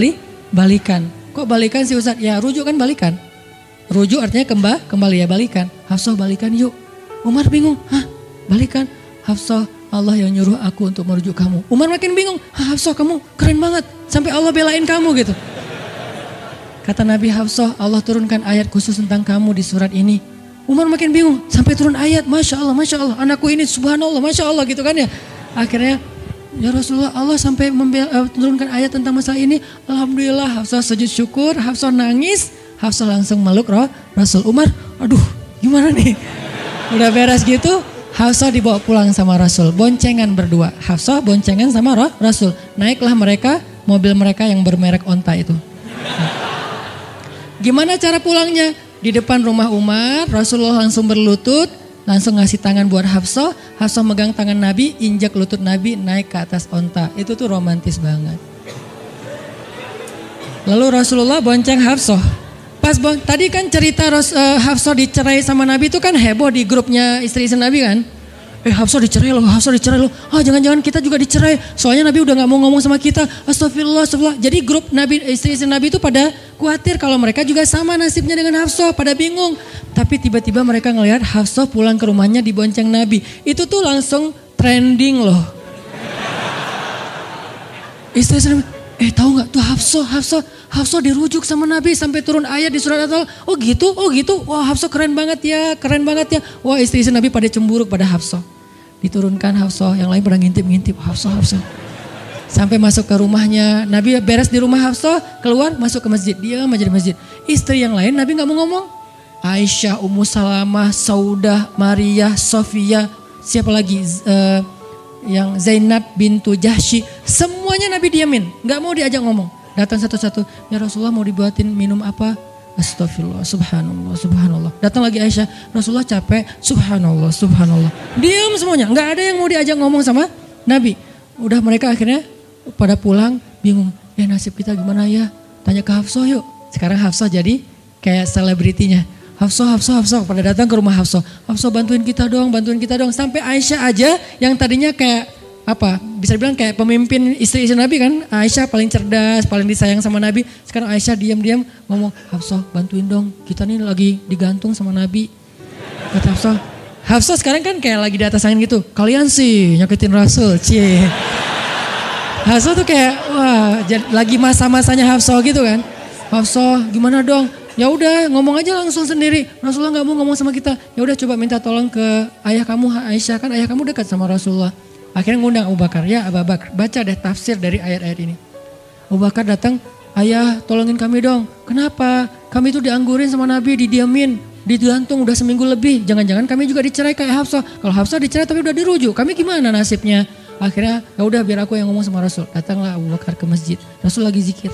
balikan. Kok balikan sih Ustaz? Ya rujuk kan balikan. Rujuk artinya kembali, kembali ya balikan. Hafsah balikan yuk. Umar bingung, hah balikan? Hafsah, Allah yang nyuruh aku untuk merujuk kamu. Umar makin bingung, hah Hafsah kamu keren banget. Sampai Allah belain kamu gitu. Kata Nabi, Hafsah, Allah turunkan ayat khusus tentang kamu di surat ini. Umar makin bingung, sampai turun ayat, Masya Allah, Masya Allah, anakku ini subhanallah, Masya Allah gitu kan ya. Akhirnya, ya Rasulullah, Allah sampai menurunkan ayat tentang masalah ini. Alhamdulillah, Hafsah sujud syukur, Hafsah nangis, Hafsah langsung meluk roh Rasul. Umar, aduh gimana nih? Udah beres gitu, Hafsah dibawa pulang sama Rasul. Boncengan berdua, Hafsah boncengan sama roh Rasul. Naiklah mereka, mobil mereka yang bermerek onta itu. Gimana cara pulangnya? Di depan rumah Umar, Rasulullah langsung berlutut, langsung ngasih tangan buat Hafsah. Hafsah megang tangan Nabi, injak lutut Nabi, naik ke atas onta. Itu tuh romantis banget. Lalu Rasulullah bonceng Hafsah. Pas bon, tadi kan cerita Ros, uh, Hafsah dicerai sama Nabi itu kan heboh di grupnya istri-istri Nabi kan. Eh Hafsah dicerai loh, Hafsah dicerai loh. Ah jangan-jangan kita juga dicerai. Soalnya Nabi udah gak mau ngomong sama kita. Astagfirullah, astagfirullah. Jadi grup Nabi, istri-istri Nabi itu pada khawatir kalau mereka juga sama nasibnya dengan Hafsah. Pada bingung. Tapi tiba-tiba mereka ngelihat Hafsah pulang ke rumahnya dibonceng Nabi. Itu tuh langsung trending loh. Istri-istri Nabi, eh tahu gak tuh Hafsah, Hafsah. Hafsah dirujuk sama Nabi sampai turun ayat di surat At-Talaq. Oh gitu, oh gitu. Wah Hafsah keren banget ya, keren banget ya. Wah istri-istri Nabi pada cemburu pada Hafsah. Diturunkan Hafsah, yang lain pada ngintip-ngintip. Hafsah, Hafsah. Sampai masuk ke rumahnya. Nabi beres di rumah Hafsah, keluar masuk ke masjid. Dia aja di masjid. Istri yang lain Nabi gak mau ngomong. Aisyah, Ummu Salamah, Saudah, Maria, Sofia. Siapa lagi? Uh, yang Zainab bintu Jahsy. Semuanya Nabi diamin. Gak mau diajak ngomong. Datang satu-satu, ya Rasulullah mau dibuatin minum apa? Astagfirullah, subhanallah, subhanallah. Datang lagi Aisyah, Rasulullah capek, subhanallah, subhanallah. Diam semuanya, nggak ada yang mau diajak ngomong sama Nabi. Udah mereka akhirnya pada pulang, bingung. Ya nasib kita gimana ya? Tanya ke Hafsah yuk. Sekarang Hafsah jadi kayak selebritinya. Hafsah, Hafsah, Hafsah. Pada datang ke rumah Hafsah. Hafsah bantuin kita dong, bantuin kita dong. Sampai Aisyah aja yang tadinya kayak apa bisa dibilang kayak pemimpin istri-istri Nabi kan, Aisyah paling cerdas, paling disayang sama Nabi. Sekarang Aisyah diam-diam ngomong, Hafsah bantuin dong, kita nih lagi digantung sama Nabi. Kata Hafsah, Hafsah sekarang kan kayak lagi di atas angin gitu, kalian sih nyakitin Rasul, cie. Hafsah tuh kayak wah lagi masa-masanya Hafsah gitu kan. Hafsah gimana dong? Ya udah ngomong aja langsung sendiri. Rasulullah nggak mau ngomong sama kita. Ya udah coba minta tolong ke ayah kamu Aisyah, kan ayah kamu dekat sama Rasulullah. Akhirnya ngundang Abu Bakar, ya Abu Bakar baca deh tafsir dari ayat-ayat ini. Abu Bakar datang, ayah tolongin kami dong. Kenapa? Kami itu dianggurin sama Nabi, didiamin, digantung udah seminggu lebih. Jangan-jangan kami juga dicerai kayak Hafsah. Kalau Hafsah dicerai tapi udah dirujuk, kami gimana nasibnya? Akhirnya ya udah biar aku yang ngomong sama Rasul. Datanglah Abu Bakar ke masjid. Rasul lagi zikir.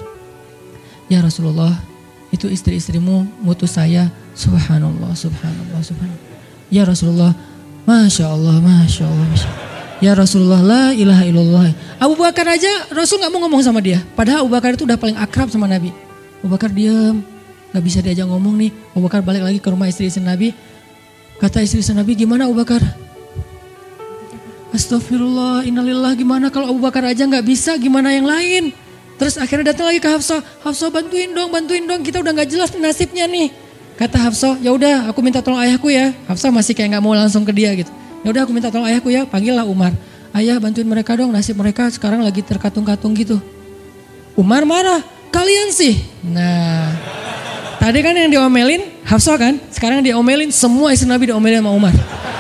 Ya Rasulullah, itu istri-istrimu mutus saya. Subhanallah, subhanallah, subhanallah. Ya Rasulullah, Masya Allah, Masya Allah, Masya Allah. Ya Rasulullah, la ilaha illallah. Abu Bakar aja Rasul gak mau ngomong sama dia. Padahal Abu Bakar itu udah paling akrab sama Nabi. Abu Bakar diam, gak bisa diajak ngomong nih. Abu Bakar balik lagi ke rumah istri-istri Nabi. Kata istri-istri Nabi, gimana Abu Bakar? Astagfirullah, innalillah, gimana kalau Abu Bakar aja gak bisa, gimana yang lain? Terus akhirnya datang lagi ke Hafsah. Hafsah bantuin dong, bantuin dong, kita udah gak jelas nasibnya nih. Kata Hafsah, ya udah aku minta tolong ayahku ya. Hafsah masih kayak gak mau langsung ke dia gitu. Ya udah aku minta tolong ayahku ya, panggillah Umar. Ayah bantuin mereka dong, nasib mereka sekarang lagi terkatung-katung gitu. Umar marah, kalian sih. Nah, tadi kan yang diomelin Hafsah kan, sekarang diomelin semua istri Nabi diomelin sama Umar.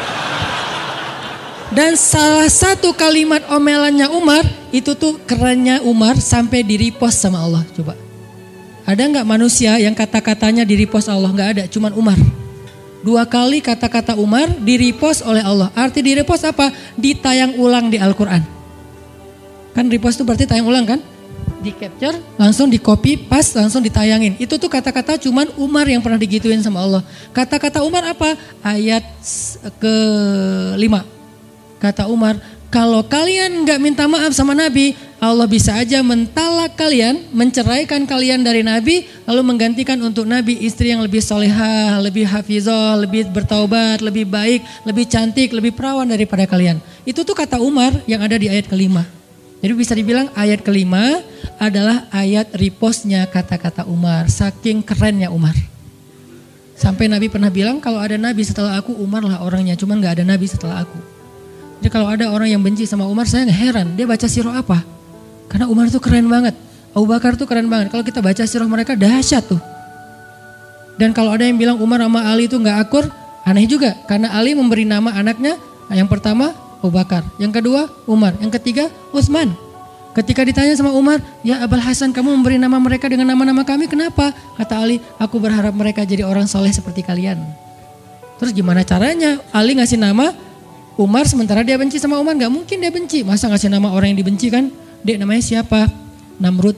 Dan salah satu kalimat omelannya Umar, itu tuh kerennya Umar sampai di-repost sama Allah. Coba, ada gak manusia yang kata-katanya di-repost Allah? Gak ada, cuman Umar. Dua kali kata-kata Umar di-repost oleh Allah. Arti di-repost apa? Ditayang ulang di Al-Quran. Kan repost itu berarti tayang ulang kan? Di capture, langsung di copy, paste, langsung ditayangin. Itu tuh kata-kata cuman Umar yang pernah digituin sama Allah. Kata-kata Umar apa? Ayat kelima. Kata Umar, kalau kalian gak minta maaf sama Nabi, Allah bisa aja mentalak kalian, menceraikan kalian dari Nabi, lalu menggantikan untuk Nabi istri yang lebih solehah, lebih hafizah, lebih bertaubat, lebih baik, lebih cantik, lebih perawan daripada kalian. Itu tuh kata Umar yang ada di ayat kelima. Jadi bisa dibilang ayat kelima adalah ayat repostnya kata-kata Umar. Saking kerennya Umar. Sampai Nabi pernah bilang kalau ada Nabi setelah aku, Umar lah orangnya. Cuman gak ada Nabi setelah aku. Jadi kalau ada orang yang benci sama Umar, saya gak heran. Dia baca sirah apa? Karena Umar tuh keren banget. Abu Bakar tuh keren banget. Kalau kita baca sirah mereka dahsyat tuh. Dan kalau ada yang bilang Umar sama Ali itu gak akur, aneh juga. Karena Ali memberi nama anaknya yang pertama Abu Bakar, yang kedua Umar, yang ketiga Utsman. Ketika ditanya sama Umar, ya Abul Hasan kamu memberi nama mereka dengan nama-nama kami, kenapa? Kata Ali, aku berharap mereka jadi orang soleh seperti kalian. Terus gimana caranya Ali ngasih nama Umar sementara dia benci sama Umar? Gak mungkin dia benci, masa ngasih nama orang yang dibenci kan? Dek namanya siapa? Namrud.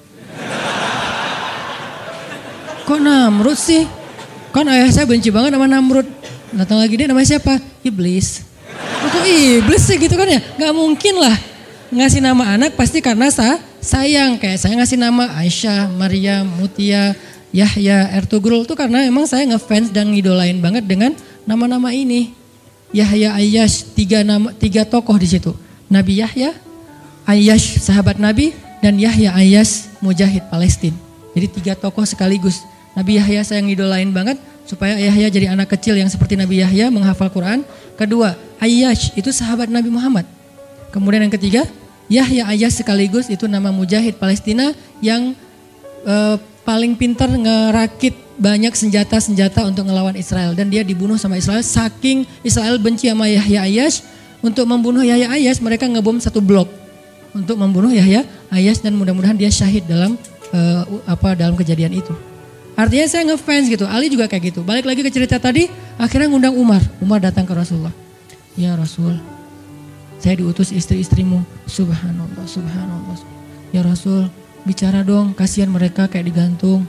Kok Namrud sih? Kan ayah saya benci banget sama Namrud. Datang lagi, dia namanya siapa? Iblis. Kok iblis sih gitu kan ya? Gak mungkin lah. Ngasih nama anak pasti karena sa, sayang. Kayak saya ngasih nama Aisyah, Maryam, Mutia, Yahya, Ertugrul. Itu karena emang saya ngefans dan ngidolain banget dengan nama-nama ini. Yahya, Ayyash, tiga, nama, tiga tokoh di situ. Nabi Yahya, Ayyash sahabat Nabi, dan Yahya Ayyash mujahid Palestina. Jadi tiga tokoh sekaligus. Nabi Yahya saya ngidolain banget. Supaya Yahya jadi anak kecil yang seperti Nabi Yahya menghafal Quran. Kedua, Ayyash itu sahabat Nabi Muhammad. Kemudian yang ketiga, Yahya Ayyash sekaligus itu nama mujahid Palestina yang eh, paling pintar ngerakit banyak senjata-senjata untuk ngelawan Israel. Dan dia dibunuh sama Israel, saking Israel benci sama Yahya Ayyash. Untuk membunuh Yahya Ayyash mereka ngebom satu blok untuk membunuh Yahya Ayyash, dan mudah-mudahan dia syahid dalam eh, apa dalam kejadian itu. Artinya saya ngefans gitu, Ali juga kayak gitu. Balik lagi ke cerita tadi, akhirnya ngundang Umar. Umar datang ke Rasulullah. Ya Rasul, saya diutus istri-istrimu. Subhanallah, subhanallah. Ya Rasul, bicara dong, kasihan mereka kayak digantung.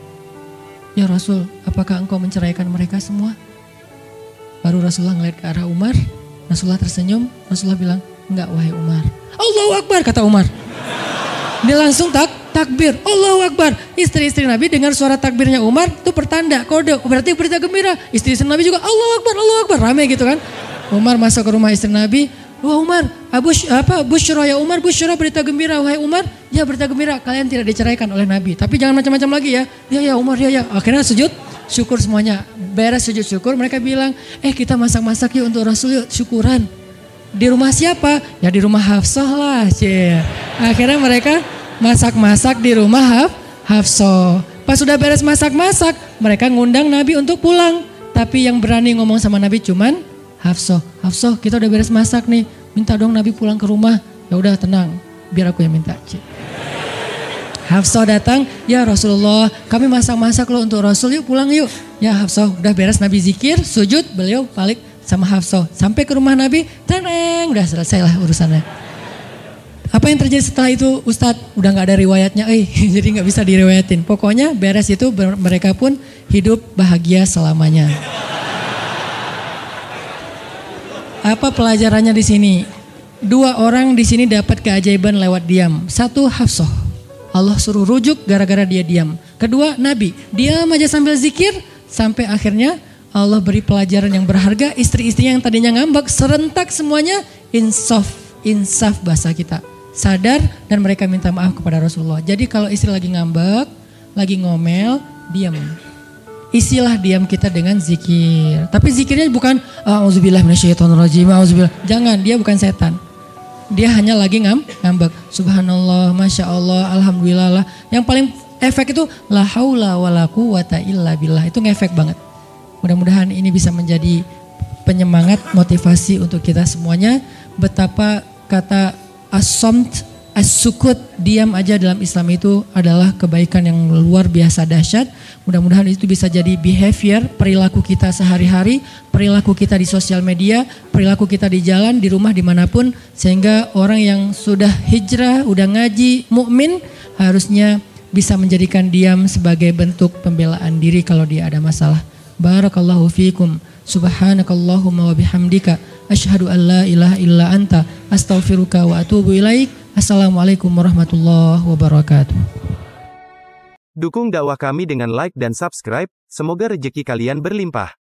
Ya Rasul, apakah engkau menceraikan mereka semua? Baru Rasulullah ngeliat ke arah Umar. Rasulullah tersenyum. Rasulullah bilang, enggak wahai Umar. Allahu Akbar, kata Umar. Dia langsung tak takbir, Allahu Akbar. Istri-istri Nabi dengar suara takbirnya Umar, itu pertanda, kode, berarti berita gembira. Istri-istri Nabi juga Allahu Akbar, Allahu Akbar, ramai gitu kan. Umar masuk ke rumah istri Nabi, wah Umar, Abush, apa Busyra ya Umar, Busyra berita gembira, wahai Umar, ya berita gembira, kalian tidak diceraikan oleh Nabi. Tapi jangan macam-macam lagi ya. Ya ya Umar, ya ya. Akhirnya sujud syukur semuanya. Beres sujud syukur, mereka bilang, eh kita masak-masak yuk untuk Rasul yuk, syukuran. Di rumah siapa? Ya di rumah Hafsah lah. Cie. Akhirnya mereka masak-masak di rumah Haf, Hafsah. Pas sudah beres masak-masak, mereka ngundang Nabi untuk pulang. Tapi yang berani ngomong sama Nabi cuman Hafsah. Hafsah, kita udah beres masak nih. Minta dong Nabi pulang ke rumah. Ya udah tenang, biar aku yang minta. Cie. Hafsah datang, ya Rasulullah, kami masak-masak loh untuk Rasul, yuk pulang yuk. Ya Hafsah, udah beres Nabi zikir, sujud, beliau balik sama Hafsah. Sampai ke rumah Nabi, tenang, udah selesai lah urusannya. Apa yang terjadi setelah itu Ustadz? Udah gak ada riwayatnya, eh, jadi gak bisa diriwayatin. Pokoknya beres itu mereka pun hidup bahagia selamanya. Apa pelajarannya di sini? Dua orang di sini dapat keajaiban lewat diam. Satu Hafsah, Allah suruh rujuk gara-gara dia diam. Kedua Nabi, diam aja sambil zikir sampai akhirnya Allah beri pelajaran yang berharga. Istri-istrinya yang tadinya ngambek serentak semuanya insaf, insaf bahasa kita. Sadar dan mereka minta maaf kepada Rasulullah. Jadi kalau istri lagi ngambek, lagi ngomel, diam. Isilah diam kita dengan zikir. Tapi zikirnya bukan auzubillahi minasyaitonirrajim, auzubillah. Jangan, dia bukan setan. Dia hanya lagi ngam, ngambek. Subhanallah, Masya Allah, Alhamdulillah lah. Yang paling efek itu la haula wala quwata illa billah. Itu ngefek banget. Mudah-mudahan ini bisa menjadi penyemangat, motivasi untuk kita semuanya. Betapa kata as-samt, as-sukut, diam aja dalam Islam itu adalah kebaikan yang luar biasa dahsyat. Mudah-mudahan itu bisa jadi behavior, perilaku kita sehari-hari, perilaku kita di sosial media, perilaku kita di jalan, di rumah, dimanapun. Sehingga orang yang sudah hijrah, udah ngaji, mukmin harusnya bisa menjadikan diam sebagai bentuk pembelaan diri kalau dia ada masalah. Barakallahu fiikum. Subhanakallahumma wa bihamdika asyhadu an la ilaha illa anta astaghfiruka wa atubu ilaik. Assalamualaikum warahmatullahi wabarakatuh. Dukung dakwah kami dengan like dan subscribe. Semoga rezeki kalian berlimpah.